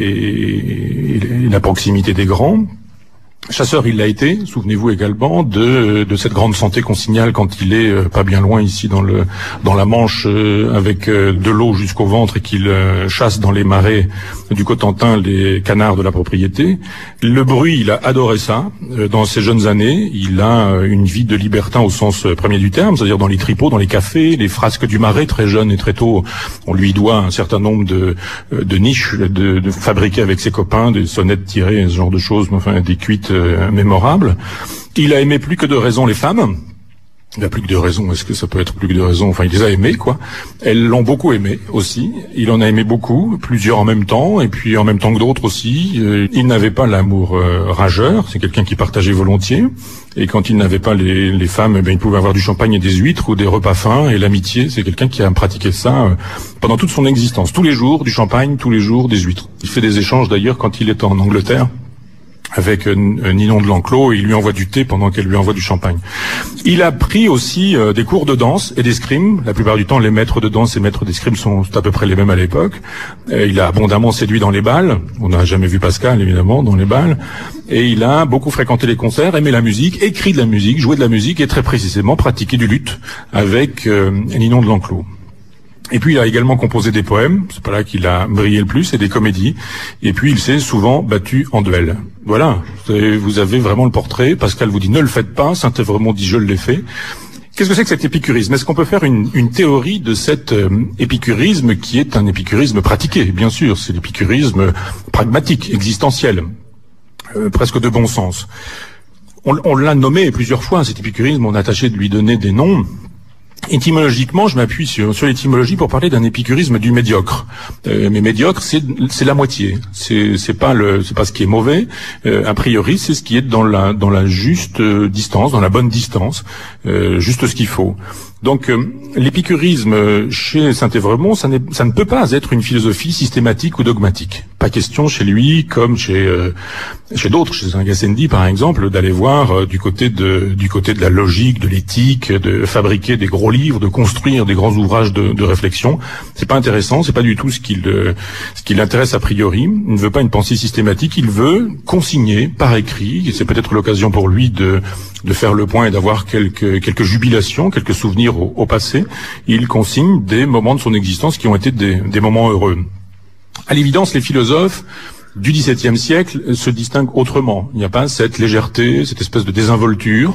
B: et, et la proximité des grands. Chasseur, il l'a été, souvenez-vous également de de cette grande santé qu'on signale quand il est euh, pas bien loin ici dans le dans la Manche euh, avec euh, de l'eau jusqu'au ventre et qu'il euh, chasse dans les marais du Cotentin les canards de la propriété. Le bruit, il a adoré ça euh, dans ses jeunes années. Il a euh, une vie de libertin au sens euh, premier du terme, c'est-à-dire dans les tripots, dans les cafés, les frasques du Marais, très jeune et très tôt. On lui doit un certain nombre de euh, de niches de, de fabriquées avec ses copains, des sonnettes tirées, ce genre de choses, enfin des cuites Euh, mémorable. Il a aimé plus que de raison les femmes. Il n'y a plus que deux raisons. Est-ce que ça peut être plus que deux raisons? Enfin, il les a aimés, quoi. Elles l'ont beaucoup aimé aussi. Il en a aimé beaucoup, plusieurs en même temps, et puis en même temps que d'autres aussi. Euh, il n'avait pas l'amour euh, rageur. C'est quelqu'un qui partageait volontiers. Et quand il n'avait pas les, les femmes, eh bien, il pouvait avoir du champagne et des huîtres ou des repas fins. Et l'amitié, c'est quelqu'un qui a pratiqué ça euh, pendant toute son existence. Tous les jours, du champagne, tous les jours, des huîtres. Il fait des échanges d'ailleurs quand il est en Angleterre avec euh, Ninon de L'Enclos, et il lui envoie du thé pendant qu'elle lui envoie du champagne. Il a pris aussi euh, des cours de danse et d'escrime. La plupart du temps, les maîtres de danse et maîtres d'escrime sont à peu près les mêmes à l'époque. Euh, il a abondamment séduit dans les bals. On n'a jamais vu Pascal, évidemment, dans les bals. Et il a beaucoup fréquenté les concerts, aimé la musique, écrit de la musique, joué de la musique et très précisément pratiqué du luth avec euh, Ninon de L'Enclos. Et puis il a également composé des poèmes, c'est pas là qu'il a brillé le plus, et des comédies. Et puis il s'est souvent battu en duel. Voilà, vous avez vraiment le portrait. Pascal vous dit ne le faites pas, Saint-Évremond dit je l'ai fait. Qu'est-ce que c'est que cet épicurisme? Est-ce qu'on peut faire une, une théorie de cet euh, épicurisme qui est un épicurisme pratiqué? Bien sûr, c'est l'épicurisme pragmatique, existentiel, euh, presque de bon sens. On, on l'a nommé plusieurs fois, cet épicurisme, on a tâché de lui donner des noms. Étymologiquement, je m'appuie sur, sur l'étymologie pour parler d'un épicurisme du médiocre. Euh, mais médiocre, c'est, c'est la moitié. C'est, c'est pas le, c'est pas ce qui est mauvais. Euh, a priori, c'est ce qui est dans la, dans la juste euh, distance, dans la bonne distance, euh, juste ce qu'il faut. Donc, euh, l'épicurisme chez Saint-Évremond, ça, n'est, ça ne peut pas être une philosophie systématique ou dogmatique. Pas question chez lui, comme chez euh, chez d'autres, chez un Gassendi par exemple, d'aller voir euh, du côté de du côté de la logique, de l'éthique, de fabriquer des gros livres, de construire des grands ouvrages de, de réflexion. C'est pas intéressant, c'est pas du tout ce qui le ce qui l'intéresse a priori. Il ne veut pas une pensée systématique, il veut consigner par écrit. Et c'est peut-être l'occasion pour lui de de faire le point et d'avoir quelques quelques jubilations, quelques souvenirs au, au passé. Il consigne des moments de son existence qui ont été des, des moments heureux. À l'évidence, les philosophes du dix-septième siècle se distinguent autrement. Il n'y a pas cette légèreté, cette espèce de désinvolture,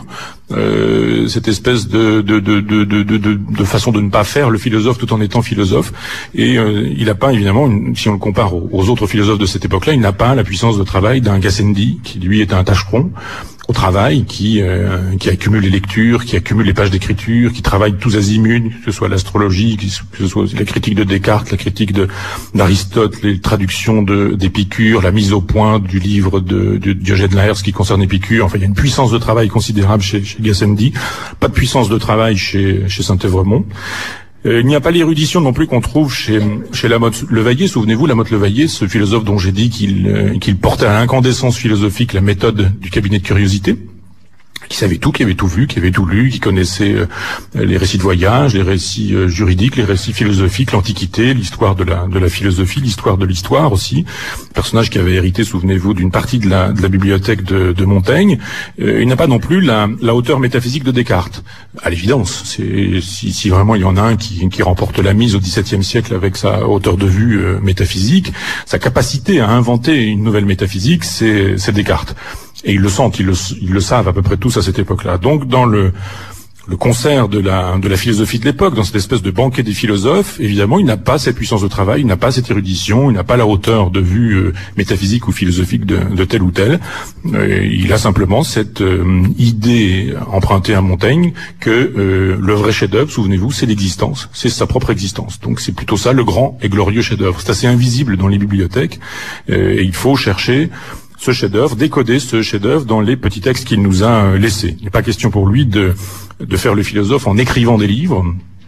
B: euh, cette espèce de de, de, de, de, de, de façon de ne pas faire le philosophe tout en étant philosophe. Et euh, il n'a pas, évidemment, une, si on le compare aux, aux autres philosophes de cette époque-là, il n'a pas la puissance de travail d'un Gassendi, qui lui est un tâcheron au travail, qui euh, qui accumule les lectures, qui accumule les pages d'écriture, qui travaille tous azimuts, que ce soit l'astrologie, que ce soit la critique de Descartes, la critique de d'Aristote, les traductions de d'Épicure, la mise au point du livre de, de Diogène Laërce qui concerne Épicure. Enfin, il y a une puissance de travail considérable chez, chez Gassendi, pas de puissance de travail chez chez Saint-Évremond. Euh, il n'y a pas l'érudition non plus qu'on trouve chez chez Lamotte Levaillé. Souvenez-vous, Lamotte Levaillé, ce philosophe dont j'ai dit qu'il euh, qu'il portait à l'incandescence philosophique la méthode du cabinet de curiosité, qui savait tout, qui avait tout vu, qui avait tout lu, qui connaissait euh, les récits de voyage, les récits euh, juridiques, les récits philosophiques, l'Antiquité, l'histoire de la de la philosophie, l'histoire de l'histoire aussi. Personnage qui avait hérité, souvenez-vous, d'une partie de la de la bibliothèque de, de Montaigne. Euh, il n'a pas non plus la, la hauteur métaphysique de Descartes. À l'évidence, c'est si, si vraiment il y en a un qui, qui remporte la mise au dix-septième siècle avec sa hauteur de vue euh, métaphysique, sa capacité à inventer une nouvelle métaphysique, c'est c'est Descartes. Et ils le sentent, ils le, ils le savent à peu près tous à cette époque-là. Donc, dans le, le concert de la, de la philosophie de l'époque, dans cette espèce de banquet des philosophes, évidemment, il n'a pas cette puissance de travail, il n'a pas cette érudition, il n'a pas la hauteur de vue euh, métaphysique ou philosophique de, de tel ou tel. Euh, il a simplement cette euh, idée empruntée à Montaigne que euh, le vrai chef-d'œuvre, souvenez-vous, c'est l'existence, c'est sa propre existence. Donc, c'est plutôt ça le grand et glorieux chef-d'œuvre. C'est assez invisible dans les bibliothèques, euh, et il faut chercher ce chef-d'œuvre, décoder ce chef-d'œuvre dans les petits textes qu'il nous a laissés. Il n'est pas question pour lui de, de faire le philosophe en écrivant des livres.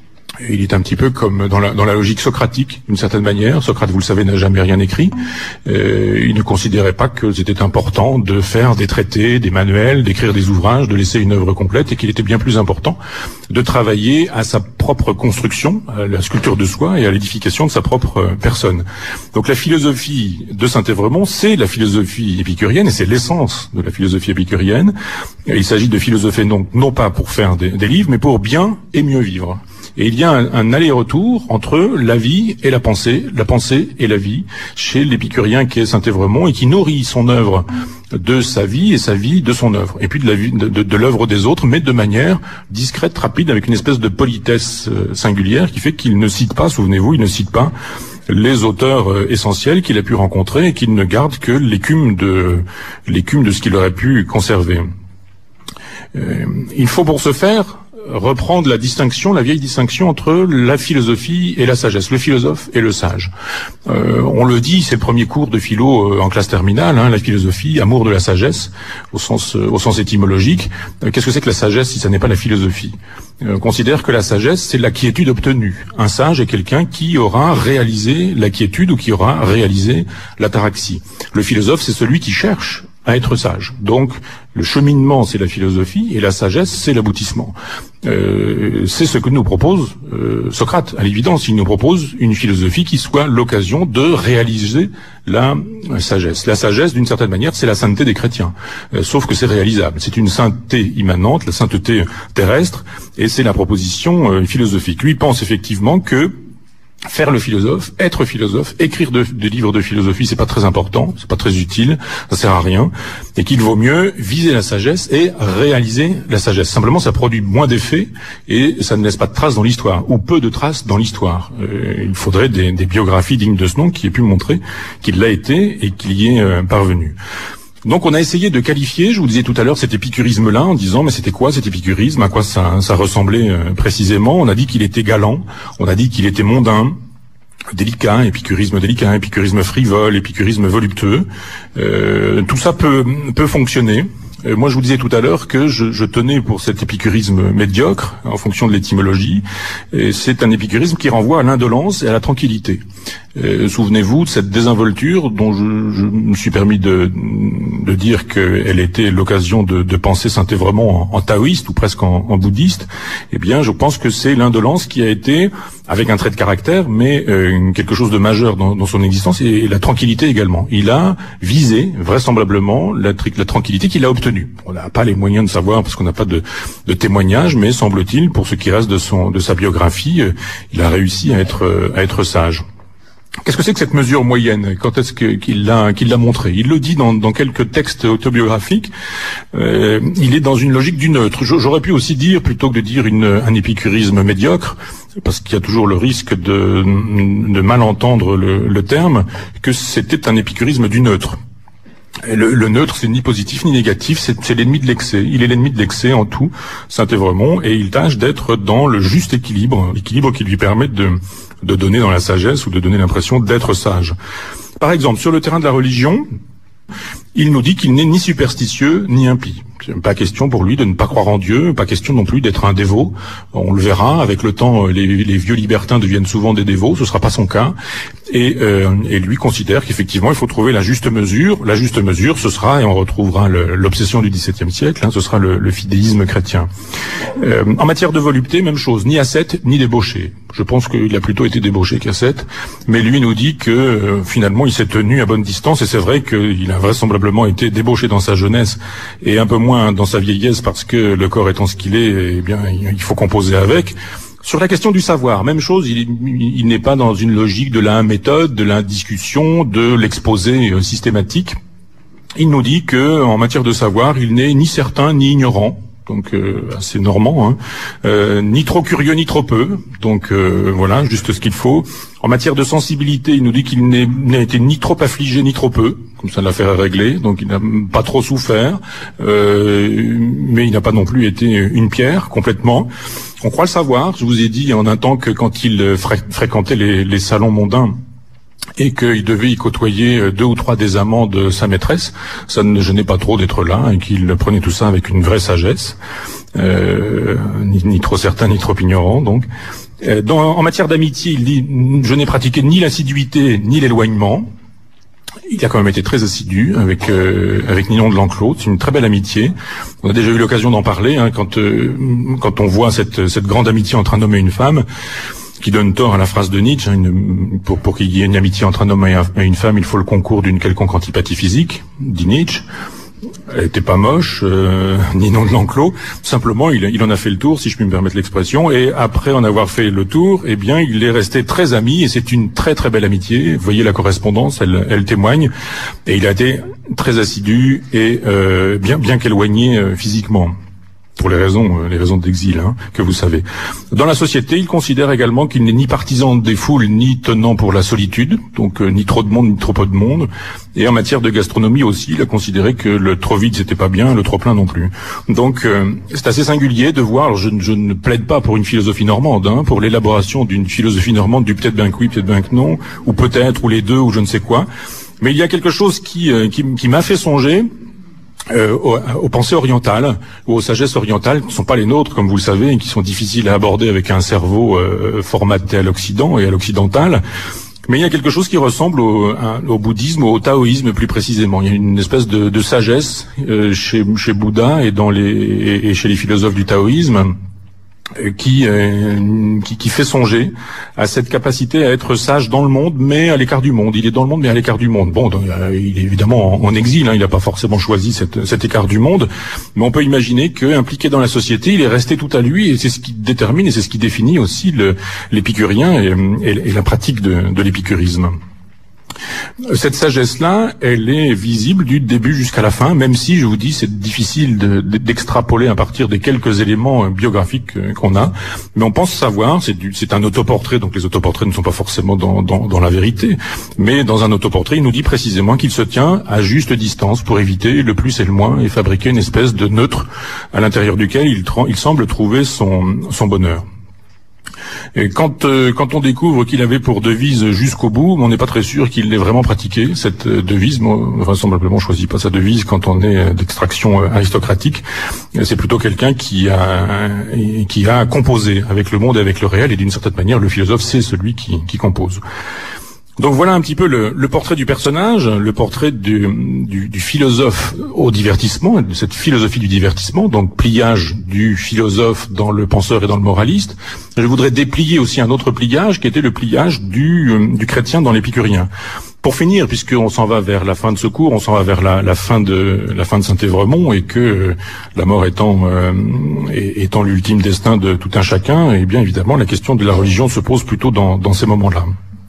B: Il est un petit peu comme dans la, dans la logique socratique, d'une certaine manière. Socrate, vous le savez, n'a jamais rien écrit. Euh, il ne considérait pas que c'était important de faire des traités, des manuels, d'écrire des ouvrages, de laisser une œuvre complète, et qu'il était bien plus important de travailler à sa propre construction, à la sculpture de soi et à l'édification de sa propre personne. Donc la philosophie de Saint-Évremond, c'est la philosophie épicurienne, et c'est l'essence de la philosophie épicurienne. Il s'agit de philosopher non, non pas pour faire des, des livres, mais pour bien et mieux vivre. Et il y a un, un aller-retour entre la vie et la pensée, la pensée et la vie, chez l'épicurien qui est Saint-Évremond et qui nourrit son œuvre de sa vie et sa vie de son œuvre. Et puis de la vie, de, de, de l'œuvre des autres, mais de manière discrète, rapide, avec une espèce de politesse euh, singulière qui fait qu'il ne cite pas, souvenez-vous, il ne cite pas les auteurs euh, essentiels qu'il a pu rencontrer et qu'il ne garde que l'écume de, l'écume de ce qu'il aurait pu conserver. Euh, il faut pour ce faire reprendre la distinction, la vieille distinction entre la philosophie et la sagesse, le philosophe et le sage. Euh, on le dit, c'est le premier cours de philo euh, en classe terminale, hein, la philosophie, amour de la sagesse, au sens, euh, au sens étymologique. Euh, qu'est-ce que c'est que la sagesse si ça n'est pas la philosophie? euh, On considère que la sagesse, c'est la quiétude obtenue. Un sage est quelqu'un qui aura réalisé la quiétude ou qui aura réalisé l'ataraxie. Le philosophe, c'est celui qui cherche à être sage. Donc, le cheminement, c'est la philosophie, et la sagesse, c'est l'aboutissement. Euh, c'est ce que nous propose euh, Socrate. À l'évidence, il nous propose une philosophie qui soit l'occasion de réaliser la sagesse. La sagesse, d'une certaine manière, c'est la sainteté des chrétiens. Euh, sauf que c'est réalisable. C'est une sainteté immanente, la sainteté terrestre, et c'est la proposition euh, philosophique. Lui pense effectivement que faire le philosophe, être philosophe, écrire de, des livres de philosophie, c'est pas très important, c'est pas très utile, ça sert à rien, et qu'il vaut mieux viser la sagesse et réaliser la sagesse. Simplement, ça produit moins d'effets et ça ne laisse pas de traces dans l'histoire, ou peu de traces dans l'histoire. Euh, il faudrait des, des biographies dignes de ce nom qui aient pu montrer qu'il l'a été et qu'il y est euh, parvenu. Donc on a essayé de qualifier, je vous disais tout à l'heure, cet épicurisme-là en disant mais c'était quoi cet épicurisme, à quoi ça, ça ressemblait euh, précisément. On a dit qu'il était galant, on a dit qu'il était mondain, délicat, épicurisme délicat, épicurisme frivole, épicurisme voluptueux. Euh, tout ça peut, peut fonctionner. Euh, moi je vous disais tout à l'heure que je, je tenais pour cet épicurisme médiocre en fonction de l'étymologie. Et c'est un épicurisme qui renvoie à l'indolence et à la tranquillité. Euh, souvenez-vous de cette désinvolture dont je, je me suis permis de, de dire qu'elle était l'occasion de, de penser Saint-Évremont en, en taoïste ou presque en, en bouddhiste. Eh bien, je pense que c'est l'indolence qui a été, avec un trait de caractère, mais euh, quelque chose de majeur dans, dans son existence, et, et la tranquillité également. Il a visé vraisemblablement la, la tranquillité qu'il a obtenue. On n'a pas les moyens de savoir parce qu'on n'a pas de, de témoignages, mais semble-t-il, pour ce qui reste de, son, de sa biographie, euh, il a réussi à être, à être sage. Qu'est-ce que c'est que cette mesure moyenne? Quand est-ce que, qu'il l'a, qu'il l'a montré? Il le dit dans, dans quelques textes autobiographiques. Euh, il est dans une logique du neutre. J'aurais pu aussi dire, plutôt que de dire une, un épicurisme médiocre, parce qu'il y a toujours le risque de, de mal entendre le, le terme, que c'était un épicurisme du neutre. Le, le neutre, c'est ni positif ni négatif, c'est, c'est l'ennemi de l'excès. Il est l'ennemi de l'excès en tout, Saint-Évremont, et il tâche d'être dans le juste équilibre, l'équilibre qui lui permet de, de donner dans la sagesse ou de donner l'impression d'être sage. Par exemple, sur le terrain de la religion, il nous dit qu'il n'est ni superstitieux ni impie. Pas question pour lui de ne pas croire en Dieu, pas question non plus d'être un dévot. On le verra, avec le temps, les, les vieux libertins deviennent souvent des dévots, ce sera pas son cas. Et, euh, et lui considère qu'effectivement, il faut trouver la juste mesure. La juste mesure, ce sera, et on retrouvera le, l'obsession du dix-septième siècle, hein, ce sera le, le fidéisme chrétien. Euh, en matière de volupté, même chose, ni ascète, ni débauché. Je pense qu'il a plutôt été débauché qu'ascète, mais lui nous dit que euh, finalement, il s'est tenu à bonne distance, et c'est vrai qu'il a vraisemblablement été débauché dans sa jeunesse, et un peu moins dans sa vieillesse, parce que le corps étant ce qu'il est, eh bien, il faut composer avec. Sur la question du savoir, même chose, il, il n'est pas dans une logique de la méthode, de la discussion, de l'exposé systématique. Il nous dit que, en matière de savoir, il n'est ni certain ni ignorant. Donc euh, assez normand, hein. euh, ni trop curieux ni trop peu, donc euh, voilà, juste ce qu'il faut. En matière de sensibilité, il nous dit qu'il n'est, n'a été ni trop affligé ni trop peu, comme ça l'affaire est réglée, donc il n'a pas trop souffert, euh, mais il n'a pas non plus été une pierre complètement. On croit le savoir, je vous ai dit en un temps que quand il fré- fréquentait les, les salons mondains, et qu'il devait y côtoyer deux ou trois des amants de sa maîtresse, ça ne le gênait pas trop d'être là, et qu'il prenait tout ça avec une vraie sagesse, euh, ni, ni trop certain ni trop ignorant. Donc, euh, dans, en matière d'amitié, il dit « Je n'ai pratiqué ni l'assiduité ni l'éloignement ». Il a quand même été très assidu avec euh, avec Ninon de l'Enclos. C'est une très belle amitié. On a déjà eu l'occasion d'en parler, hein, quand euh, quand on voit cette cette grande amitié entre un homme et une femme, qui donne tort à la phrase de Nietzsche, hein, une, pour, pour qu'il y ait une amitié entre un homme et, un, et une femme, il faut le concours d'une quelconque antipathie physique, dit Nietzsche. Elle était pas moche, euh, Ninon de l'Enclos. Simplement, il, il en a fait le tour, si je puis me permettre l'expression, et après en avoir fait le tour, eh bien, il est resté très ami, et c'est une très très belle amitié. Vous voyez la correspondance, elle, elle témoigne, et il a été très assidu et euh, bien bien qu'éloigné euh, physiquement. pour les raisons, les raisons d'exil, hein, que vous savez. Dans la société, il considère également qu'il n'est ni partisan des foules, ni tenant pour la solitude, donc euh, ni trop de monde, ni trop peu de monde. Et en matière de gastronomie aussi, il a considéré que le trop vide c'était pas bien, le trop plein non plus. Donc euh, c'est assez singulier de voir, je, je ne plaide pas pour une philosophie normande, hein, pour l'élaboration d'une philosophie normande du peut-être bien que oui, peut-être bien que non, ou peut-être, ou les deux, ou je ne sais quoi. Mais il y a quelque chose qui, euh, qui, qui m'a fait songer Euh, aux, aux pensées orientales ou aux sagesses orientales qui ne sont pas les nôtres, comme vous le savez, et qui sont difficiles à aborder avec un cerveau euh, formaté à l'Occident et à l'occidental. Mais il y a quelque chose qui ressemble au, à, au bouddhisme, au taoïsme plus précisément. Il y a une espèce de, de sagesse euh, chez, chez Bouddha et, dans les, et, et chez les philosophes du taoïsme qui, euh, qui qui fait songer à cette capacité à être sage dans le monde, mais à l'écart du monde. Il est dans le monde, mais à l'écart du monde. Bon, donc, euh, il est évidemment en, en exil, hein, il n'a pas forcément choisi cette, cet écart du monde, mais on peut imaginer qu'impliqué dans la société, il est resté tout à lui, et c'est ce qui détermine, et c'est ce qui définit aussi le, l'épicurien et, et, et la pratique de, de l'épicurisme. Cette sagesse-là, elle est visible du début jusqu'à la fin, même si, je vous dis, c'est difficile de, de, d'extrapoler à partir des quelques éléments biographiques qu'on a. Mais on pense savoir, c'est, du, c'est un autoportrait, donc les autoportraits ne sont pas forcément dans, dans, dans la vérité, mais dans un autoportrait, il nous dit précisément qu'il se tient à juste distance pour éviter le plus et le moins et fabriquer une espèce de neutre à l'intérieur duquel il, il semble trouver son, son bonheur. Et quand euh, quand on découvre qu'il avait pour devise jusqu'au bout, on n'est pas très sûr qu'il l'ait vraiment pratiqué, cette devise. Moi, vraisemblablement, on choisit pas sa devise quand on est d'extraction aristocratique. C'est plutôt quelqu'un qui a qui a composé avec le monde et avec le réel, et d'une certaine manière, le philosophe, c'est celui qui, qui compose. Donc voilà un petit peu le, le portrait du personnage, le portrait du, du, du philosophe au divertissement, de cette philosophie du divertissement, donc pliage du philosophe dans le penseur et dans le moraliste. Je voudrais déplier aussi un autre pliage qui était le pliage du, du chrétien dans l'épicurien. Pour finir, puisqu'on s'en va vers la fin de ce cours, on s'en va vers la, la fin de la fin de Saint-Évremond, et que euh, la mort étant euh, étant l'ultime destin de tout un chacun, et bien évidemment la question de la religion se pose plutôt dans, dans ces moments-là.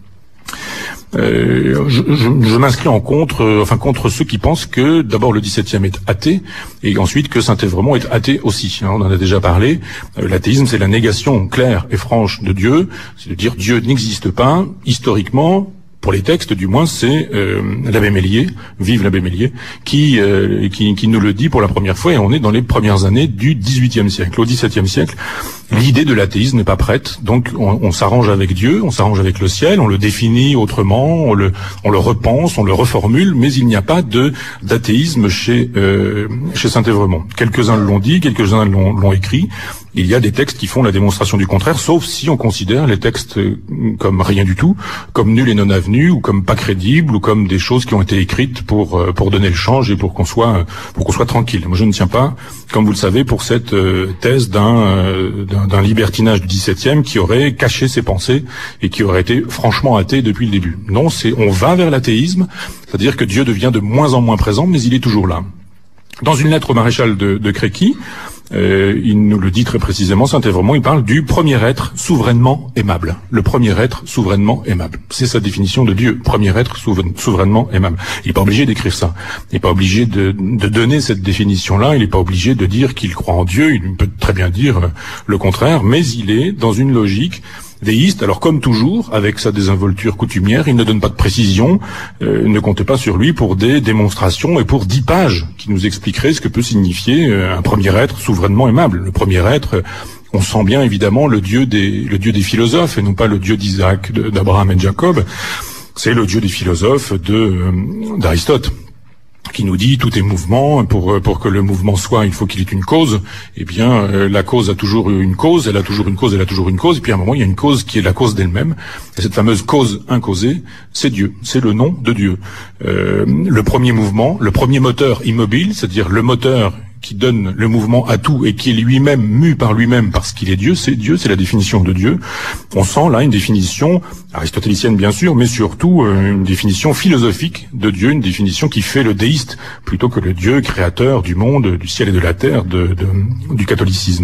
B: Euh, je, je, je m'inscris en contre, euh, enfin contre ceux qui pensent que d'abord le dix-septième est athée, et ensuite que Saint-Évremond est athée aussi. Hein, on en a déjà parlé. Euh, l'athéisme, c'est la négation claire et franche de Dieu, c'est de dire Dieu n'existe pas historiquement. Pour les textes, du moins, c'est euh, l'abbé Mélier, vive l'abbé Mélier, qui, euh, qui qui nous le dit pour la première fois, et on est dans les premières années du dix-huitième siècle. Au dix-septième siècle, l'idée de l'athéisme n'est pas prête, donc on, on s'arrange avec Dieu, on s'arrange avec le ciel, on le définit autrement, on le on le repense, on le reformule, mais il n'y a pas de d'athéisme chez euh, chez Saint-Évremond. Quelques-uns l'ont dit, quelques-uns l'ont, l'ont écrit. Il y a des textes qui font la démonstration du contraire, sauf si on considère les textes comme rien du tout, comme nuls et non avenus, ou comme pas crédibles, ou comme des choses qui ont été écrites pour pour donner le change et pour qu'on soit pour qu'on soit tranquille. Moi, je ne tiens pas, comme vous le savez, pour cette thèse d'un d'un, d'un libertinage du dix-septième qui aurait caché ses pensées et qui aurait été franchement athée depuis le début. Non, c'est on va vers l'athéisme, c'est-à-dire que Dieu devient de moins en moins présent, mais il est toujours là. Dans une lettre au maréchal de, de Créqui, euh, il nous le dit très précisément, Saint-Évremond, il parle du premier être souverainement aimable. Le premier être souverainement aimable. C'est sa définition de Dieu, premier être souverainement aimable. Il n'est pas obligé d'écrire ça. Il n'est pas obligé de, de donner cette définition-là. Il n'est pas obligé de dire qu'il croit en Dieu. Il peut très bien dire le contraire, mais il est dans une logique déiste. Alors comme toujours, avec sa désinvolture coutumière, il ne donne pas de précision, euh, ne comptez pas sur lui pour des démonstrations et pour dix pages qui nous expliqueraient ce que peut signifier euh, un premier être souverainement aimable. Le premier être, euh, on sent bien évidemment le dieu des le dieu des philosophes et non pas le dieu d'Isaac, de, d'Abraham et de Jacob. C'est le dieu des philosophes de euh, d'Aristote, qui nous dit tout est mouvement, pour pour que le mouvement soit, il faut qu'il ait une cause. Eh bien, euh, la cause a toujours une cause, elle a toujours une cause, elle a toujours une cause, et puis à un moment, il y a une cause qui est la cause d'elle-même. Et cette fameuse cause incausée, c'est Dieu, c'est le nom de Dieu. Euh, le premier mouvement, le premier moteur immobile, c'est-à-dire le moteur qui donne le mouvement à tout et qui est lui-même mu par lui-même parce qu'il est Dieu, c'est Dieu, c'est la définition de Dieu. On sent là une définition aristotélicienne bien sûr, mais surtout euh, une définition philosophique de Dieu, une définition qui fait le déiste plutôt que le Dieu créateur du monde, du ciel et de la terre, de, de, du catholicisme.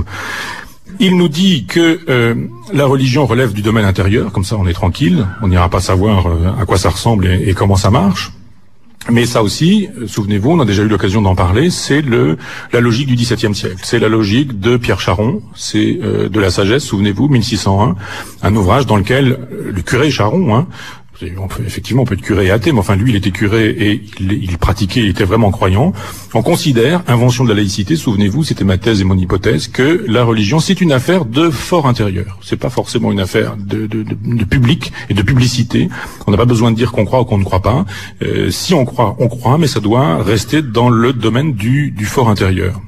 B: Il nous dit que euh, la religion relève du domaine intérieur, comme ça on est tranquille, on n'ira pas savoir euh, à quoi ça ressemble et, et comment ça marche. Mais ça aussi, souvenez-vous, on a déjà eu l'occasion d'en parler, c'est le la logique du dix-septième siècle. C'est la logique de Pierre Charon, c'est euh, de la sagesse, souvenez-vous, mille six cent un, un ouvrage dans lequel le curé Charon, hein, on peut, effectivement, on peut être curé et athée, mais enfin, lui, il était curé et il, il pratiquait, il était vraiment croyant. On considère, invention de la laïcité, souvenez-vous, c'était ma thèse et mon hypothèse, que la religion, c'est une affaire de fort intérieur. C'est pas forcément une affaire de, de, de, de public et de publicité. On n'a pas besoin de dire qu'on croit ou qu'on ne croit pas. Euh, si on croit, on croit, mais ça doit rester dans le domaine du, du fort intérieur.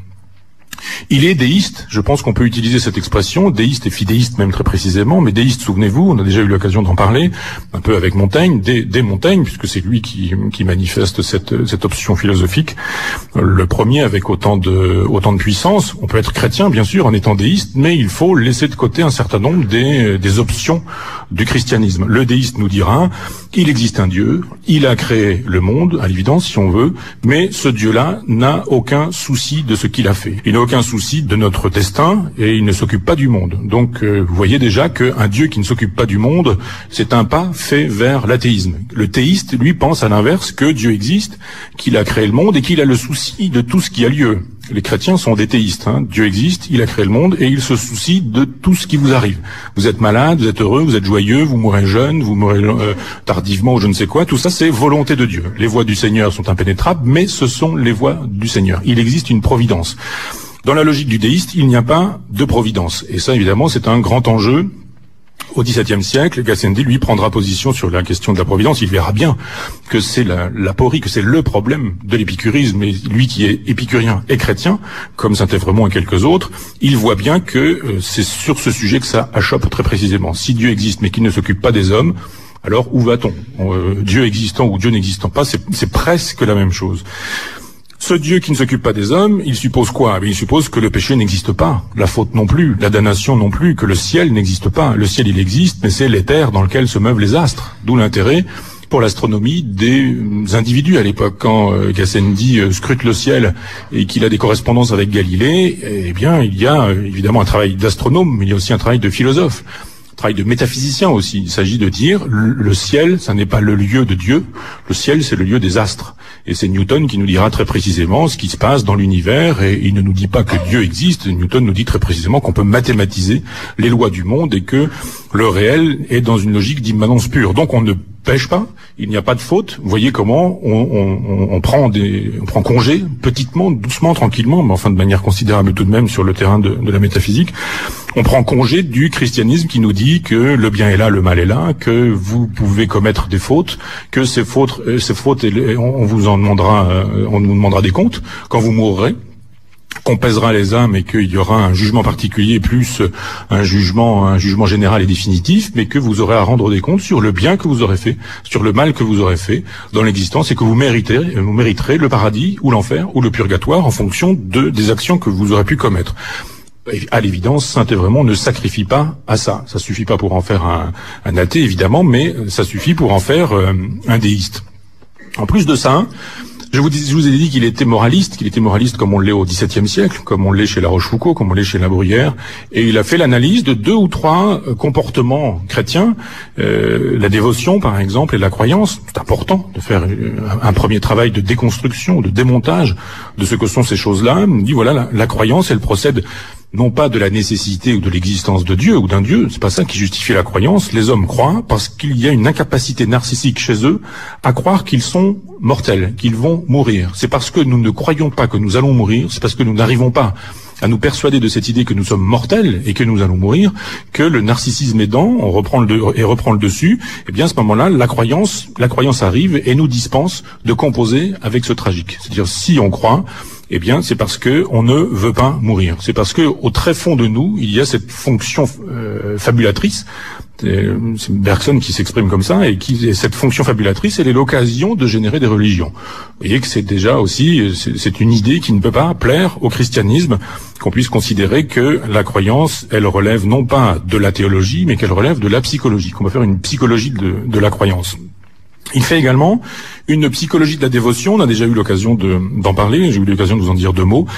B: Il est déiste, je pense qu'on peut utiliser cette expression, déiste et fidéiste même très précisément, mais déiste, souvenez-vous, on a déjà eu l'occasion d'en parler, un peu avec Montaigne, dès, dès Montaigne, puisque c'est lui qui, qui manifeste cette, cette option philosophique, le premier avec autant de, autant de puissance. On peut être chrétien, bien sûr, en étant déiste, mais il faut laisser de côté un certain nombre des, des options du christianisme. Le déiste nous dira, il existe un Dieu, il a créé le monde, à l'évidence, si on veut, mais ce Dieu-là n'a aucun souci de ce qu'il a fait. Il n'a aucun souci de notre destin et il ne s'occupe pas du monde. Donc euh, vous voyez déjà qu'un Dieu qui ne s'occupe pas du monde, c'est un pas fait vers l'athéisme. Le théiste, lui, pense à l'inverse, que Dieu existe, qu'il a créé le monde et qu'il a le souci de tout ce qui a lieu. Les chrétiens sont des théistes. Hein. Dieu existe, il a créé le monde et il se soucie de tout ce qui vous arrive. Vous êtes malade, vous êtes heureux, vous êtes joyeux, vous mourrez jeune, vous mourrez euh, tardivement ou je ne sais quoi. Tout ça, c'est volonté de Dieu. Les voies du Seigneur sont impénétrables, mais ce sont les voies du Seigneur. Il existe une providence. Dans la logique du déiste, il n'y a pas de providence. Et ça, évidemment, c'est un grand enjeu. Au dix-septième siècle, Gassendi, lui, prendra position sur la question de la providence. Il verra bien que c'est la, l'aporie, que c'est le problème de l'épicurisme. Et lui qui est épicurien et chrétien, comme Saint-Évremond et quelques autres, il voit bien que euh, c'est sur ce sujet que ça achoppe très précisément. Si Dieu existe mais qu'il ne s'occupe pas des hommes, alors où va-t-on ? euh, Dieu existant ou Dieu n'existant pas, c'est, c'est presque la même chose. Ce Dieu qui ne s'occupe pas des hommes, il suppose quoi ? Il suppose que le péché n'existe pas, la faute non plus, la damnation non plus, que le ciel n'existe pas. Le ciel, il existe, mais c'est l'éther dans lequel se meuvent les astres. D'où l'intérêt pour l'astronomie des individus à l'époque. Quand euh, Gassendi euh, scrute le ciel et qu'il a des correspondances avec Galilée, eh bien, il y a euh, évidemment un travail d'astronome, mais il y a aussi un travail de philosophe. Travail de métaphysicien aussi. Il s'agit de dire, le ciel, ça n'est pas le lieu de Dieu, le ciel, c'est le lieu des astres. Et c'est Newton qui nous dira très précisément ce qui se passe dans l'univers, et il ne nous dit pas que Dieu existe, Newton nous dit très précisément qu'on peut mathématiser les lois du monde et que le réel est dans une logique d'immanence pure. Donc on ne pêche pas, il n'y a pas de faute. Vous voyez comment on, on, on prend des, on prend congé, petitement, doucement, tranquillement, mais enfin de manière considérable tout de même sur le terrain de, de la métaphysique. On prend congé du christianisme qui nous dit que le bien est là, le mal est là, que vous pouvez commettre des fautes, que ces fautes, ces fautes, on vous en demandera, on vous demandera des comptes quand vous mourrez, qu'on pèsera les âmes et qu'il y aura un jugement particulier plus un jugement, un jugement général et définitif, mais que vous aurez à rendre des comptes sur le bien que vous aurez fait, sur le mal que vous aurez fait dans l'existence et que vous méritez, vous mériterez le paradis ou l'enfer ou le purgatoire en fonction de des actions que vous aurez pu commettre. À l'évidence, Saint-Évremond ne sacrifie pas à ça. Ça suffit pas pour en faire un, un athée, évidemment, mais ça suffit pour en faire euh, un déiste. En plus de ça, je vous, dis, je vous ai dit qu'il était moraliste, qu'il était moraliste comme on l'est au dix-septième siècle, comme on l'est chez La Rochefoucauld, comme on l'est chez La Bruyère, et il a fait l'analyse de deux ou trois euh, comportements chrétiens, euh, la dévotion par exemple et la croyance. C'est important de faire euh, un premier travail de déconstruction, de démontage de ce que sont ces choses-là. Il dit voilà, la, la croyance, elle procède non pas de la nécessité ou de l'existence de Dieu ou d'un Dieu, c'est pas ça qui justifie la croyance. Les hommes croient parce qu'il y a une incapacité narcissique chez eux à croire qu'ils sont mortels, qu'ils vont mourir. C'est parce que nous ne croyons pas que nous allons mourir, c'est parce que nous n'arrivons pas à nous persuader de cette idée que nous sommes mortels et que nous allons mourir, que le narcissisme aidant, on reprend le et reprend le dessus, et bien à ce moment-là, la croyance, la croyance arrive et nous dispense de composer avec ce tragique. C'est-à-dire si on croit, eh bien, c'est parce que on ne veut pas mourir. C'est parce que au très fond de nous, il y a cette fonction euh, fabulatrice. C'est Bergson qui s'exprime comme ça, et qui cette fonction fabulatrice, elle est l'occasion de générer des religions. Vous voyez que c'est déjà aussi, c'est une idée qui ne peut pas plaire au christianisme, qu'on puisse considérer que la croyance, elle relève non pas de la théologie, mais qu'elle relève de la psychologie, qu'on va faire une psychologie de, de la croyance. Il fait également une psychologie de la dévotion, on a déjà eu l'occasion de, d'en parler, j'ai eu l'occasion de vous en dire deux mots.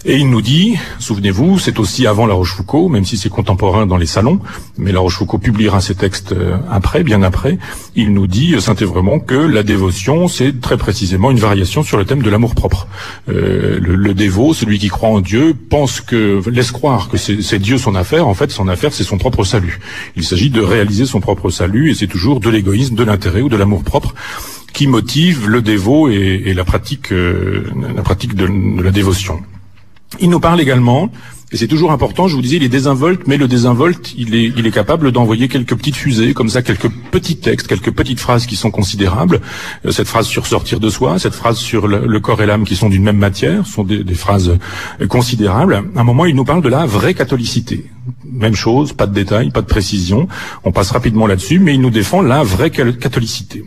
B: Et il nous dit, souvenez-vous, c'est aussi avant La Rochefoucauld, même si c'est contemporain dans les salons, mais La Rochefoucauld publiera ses textes après, bien après, il nous dit, Saint-Évremond, que la dévotion, c'est très précisément une variation sur le thème de l'amour-propre. Euh, le, le dévot, celui qui croit en Dieu, pense que, laisse croire que c'est, c'est Dieu son affaire, en fait son affaire c'est son propre salut. Il s'agit de réaliser son propre salut, et c'est toujours de l'égoïsme, de l'intérêt ou de l'amour-propre qui motive le dévot et, et la pratique, euh, la pratique de, de la dévotion. Il nous parle également, et c'est toujours important, je vous disais, il est désinvolte, mais le désinvolte, il est, il est capable d'envoyer quelques petites fusées, comme ça, quelques petits textes, quelques petites phrases qui sont considérables. Euh, cette phrase sur sortir de soi, cette phrase sur le, le corps et l'âme qui sont d'une même matière, sont des, des phrases euh, considérables. À un moment, il nous parle de la vraie catholicité. Même chose, pas de détails, pas de précision. On passe rapidement là-dessus, mais il nous défend la vraie catholicité.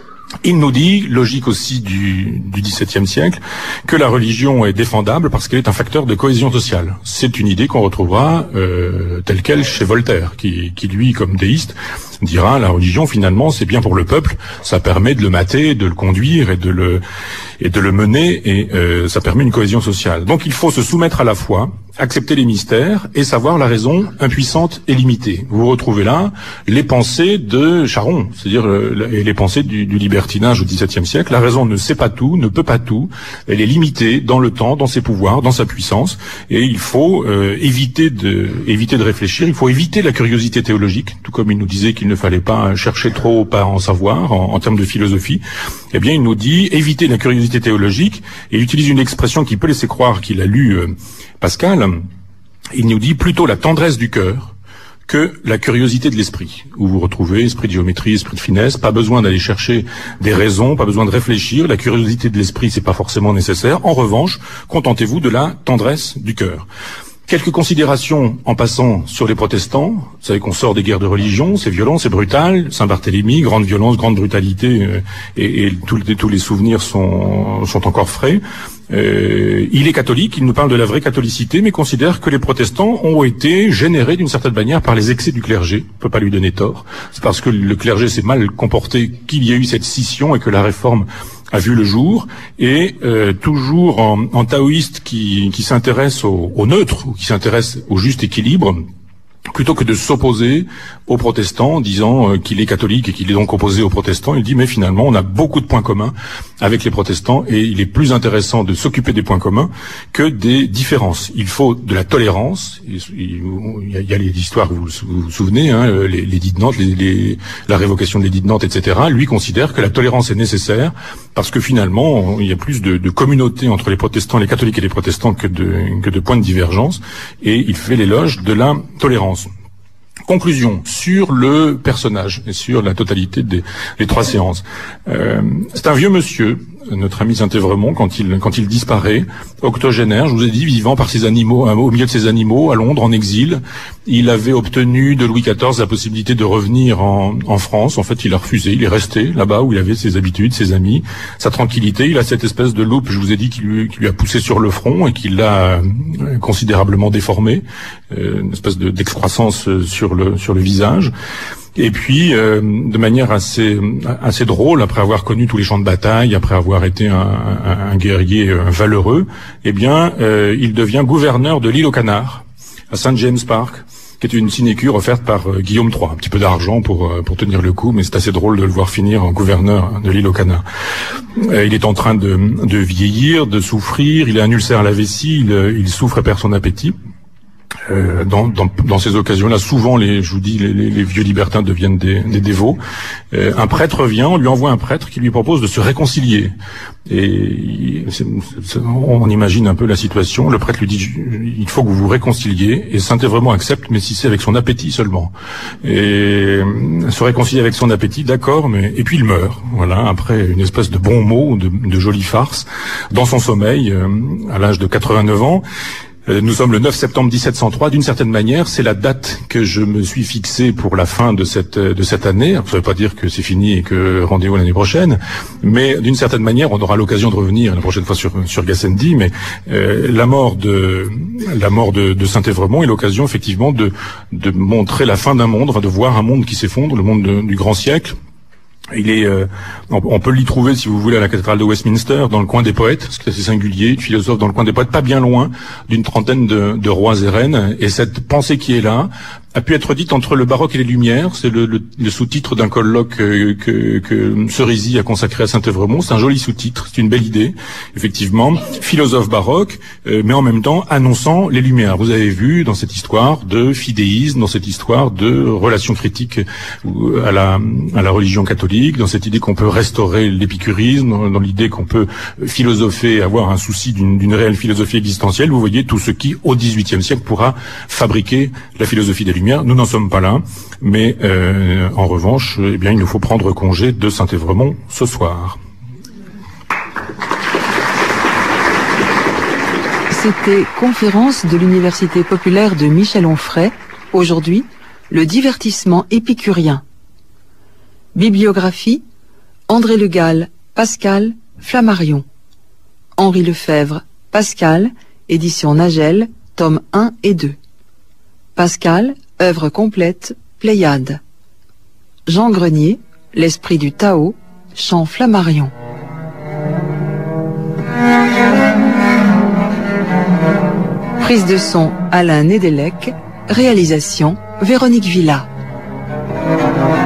B: Il nous dit, logique aussi du, du dix-septième siècle, que la religion est défendable parce qu'elle est un facteur de cohésion sociale. C'est une idée qu'on retrouvera euh, telle quelle chez Voltaire, qui, qui lui, comme déiste, dira la religion finalement c'est bien pour le peuple, ça permet de le mater, de le conduire et de le et de le mener et euh, ça permet une cohésion sociale. Donc il faut se soumettre à la foi, accepter les mystères et savoir la raison impuissante et limitée. Vous retrouvez là les pensées de Charon, c'est-à-dire euh, les pensées du, du libertinage au dix-septième siècle. La raison ne sait pas tout, ne peut pas tout, elle est limitée dans le temps, dans ses pouvoirs, dans sa puissance et il faut euh, éviter de éviter de réfléchir, il faut éviter la curiosité théologique, tout comme il nous disait qu'il il ne fallait pas chercher trop à en savoir en, en termes de philosophie. Eh bien, il nous dit éviter la curiosité théologique et il utilise une expression qui peut laisser croire qu'il a lu euh, Pascal. Il nous dit plutôt la tendresse du cœur que la curiosité de l'esprit, où vous retrouvez esprit de géométrie, esprit de finesse, pas besoin d'aller chercher des raisons, pas besoin de réfléchir, la curiosité de l'esprit, c'est pas forcément nécessaire. En revanche, contentez-vous de la tendresse du cœur. Quelques considérations en passant sur les protestants. Vous savez qu'on sort des guerres de religion, c'est violent, c'est brutal. Saint-Barthélemy, grande violence, grande brutalité, euh, et, et tous, les, tous les souvenirs sont, sont encore frais. Euh, il est catholique, il nous parle de la vraie catholicité, mais considère que les protestants ont été générés d'une certaine manière par les excès du clergé. On ne peut pas lui donner tort. C'est parce que le clergé s'est mal comporté qu'il y a eu cette scission et que la réforme a vu le jour, et euh, toujours en, en taoïste qui, qui s'intéresse au, au neutre, ou qui s'intéresse au juste équilibre, plutôt que de s'opposer aux protestants, en disant euh, qu'il est catholique et qu'il est donc opposé aux protestants, il dit mais finalement on a beaucoup de points communs avec les protestants et il est plus intéressant de s'occuper des points communs que des différences. Il faut de la tolérance. Il y a, il y a les histoires, vous vous, vous souvenez, hein, les, les dits de Nantes, les, les, la révocation des dits de Nantes, et cetera. Lui considère que la tolérance est nécessaire parce que finalement il y a plus de, de communauté entre les protestants, les catholiques et les protestants que de, que de points de divergence, et il fait l'éloge de la tolérance. Conclusion sur le personnage et sur la totalité des, des trois séances. Euh, c'est un vieux monsieur, notre ami Saint-Évremond, quand il quand il disparaît, octogénaire, je vous ai dit, vivant par ses animaux, au milieu de ses animaux, à Londres, en exil. Il avait obtenu de Louis quatorze la possibilité de revenir en, en France. En fait, il a refusé. Il est resté là-bas où il avait ses habitudes, ses amis, sa tranquillité. Il a cette espèce de loupe, je vous ai dit, qui lui, qui lui a poussé sur le front et qui l'a considérablement déformé, euh, une espèce de, d'excroissance sur le sur le visage. Et puis, euh, de manière assez assez drôle, après avoir connu tous les champs de bataille, après avoir été un, un, un guerrier un valeureux, eh bien, euh, il devient gouverneur de l'île aux Canards, à Saint James Park, qui est une sinécure offerte par euh, Guillaume trois. Un petit peu d'argent pour euh, pour tenir le coup, mais c'est assez drôle de le voir finir en gouverneur de l'île aux Canards. Euh, il est en train de, de vieillir, de souffrir, il a un ulcère à la vessie, il, il souffre et perd son appétit. Euh, dans, dans, dans ces occasions-là, souvent, les, je vous dis, les, les, les vieux libertins deviennent des, des dévots. Euh, un prêtre vient, on lui envoie un prêtre qui lui propose de se réconcilier. Et c'est, c'est, on imagine un peu la situation. Le prêtre lui dit, il faut que vous vous réconciliez. Et Saint-Évremond accepte, mais si c'est avec son appétit seulement. Et se réconcilier avec son appétit, d'accord, mais et puis il meurt. Voilà, après une espèce de bon mot, de, de jolie farce, dans son sommeil, euh, à l'âge de quatre-vingt-neuf ans. Nous sommes le neuf septembre mille sept cent trois. D'une certaine manière, c'est la date que je me suis fixée pour la fin de cette de cette année. Ça ne veut pas dire que c'est fini et que rendez-vous l'année prochaine, mais d'une certaine manière, on aura l'occasion de revenir la prochaine fois sur sur Gassendi. Mais euh, la mort de la mort de, de Saint-Évremond est l'occasion effectivement de de montrer la fin d'un monde, enfin de voir un monde qui s'effondre, le monde de, du grand siècle. Il est, euh, on peut l'y trouver, si vous voulez, à la cathédrale de Westminster, dans le coin des poètes, ce qui est assez singulier, philosophe dans le coin des poètes, pas bien loin d'une trentaine de, de rois et reines. Et cette pensée qui est là a pu être dite entre le baroque et les Lumières. C'est le, le, le sous-titre d'un colloque que, que, que Cerisy a consacré à Saint-Évremont. C'est un joli sous-titre, c'est une belle idée, effectivement. Philosophe baroque, euh, mais en même temps annonçant les Lumières. Vous avez vu dans cette histoire de fidéisme, dans cette histoire de relation critique à la, à la religion catholique, dans cette idée qu'on peut restaurer l'épicurisme, dans, dans l'idée qu'on peut philosopher, avoir un souci d'une, d'une réelle philosophie existentielle. Vous voyez tout ce qui, au dix-huitième siècle, pourra fabriquer la philosophie des Lumières. Nous n'en sommes pas là, mais euh, en revanche, eh bien, il nous faut prendre congé de Saint-Évremont ce soir.
A: C'était conférence de l'Université populaire de Michel-Onfray. Aujourd'hui, le divertissement épicurien. Bibliographie, André Le Gall, Pascal, Flammarion. Henri Lefebvre, Pascal, édition Nagel, tome un et deux. Pascal, œuvre complète, Pléiade. Jean Grenier, L'esprit du Tao, chant Flammarion. Prise de son, Alain Nédélec. Réalisation, Véronique Villa.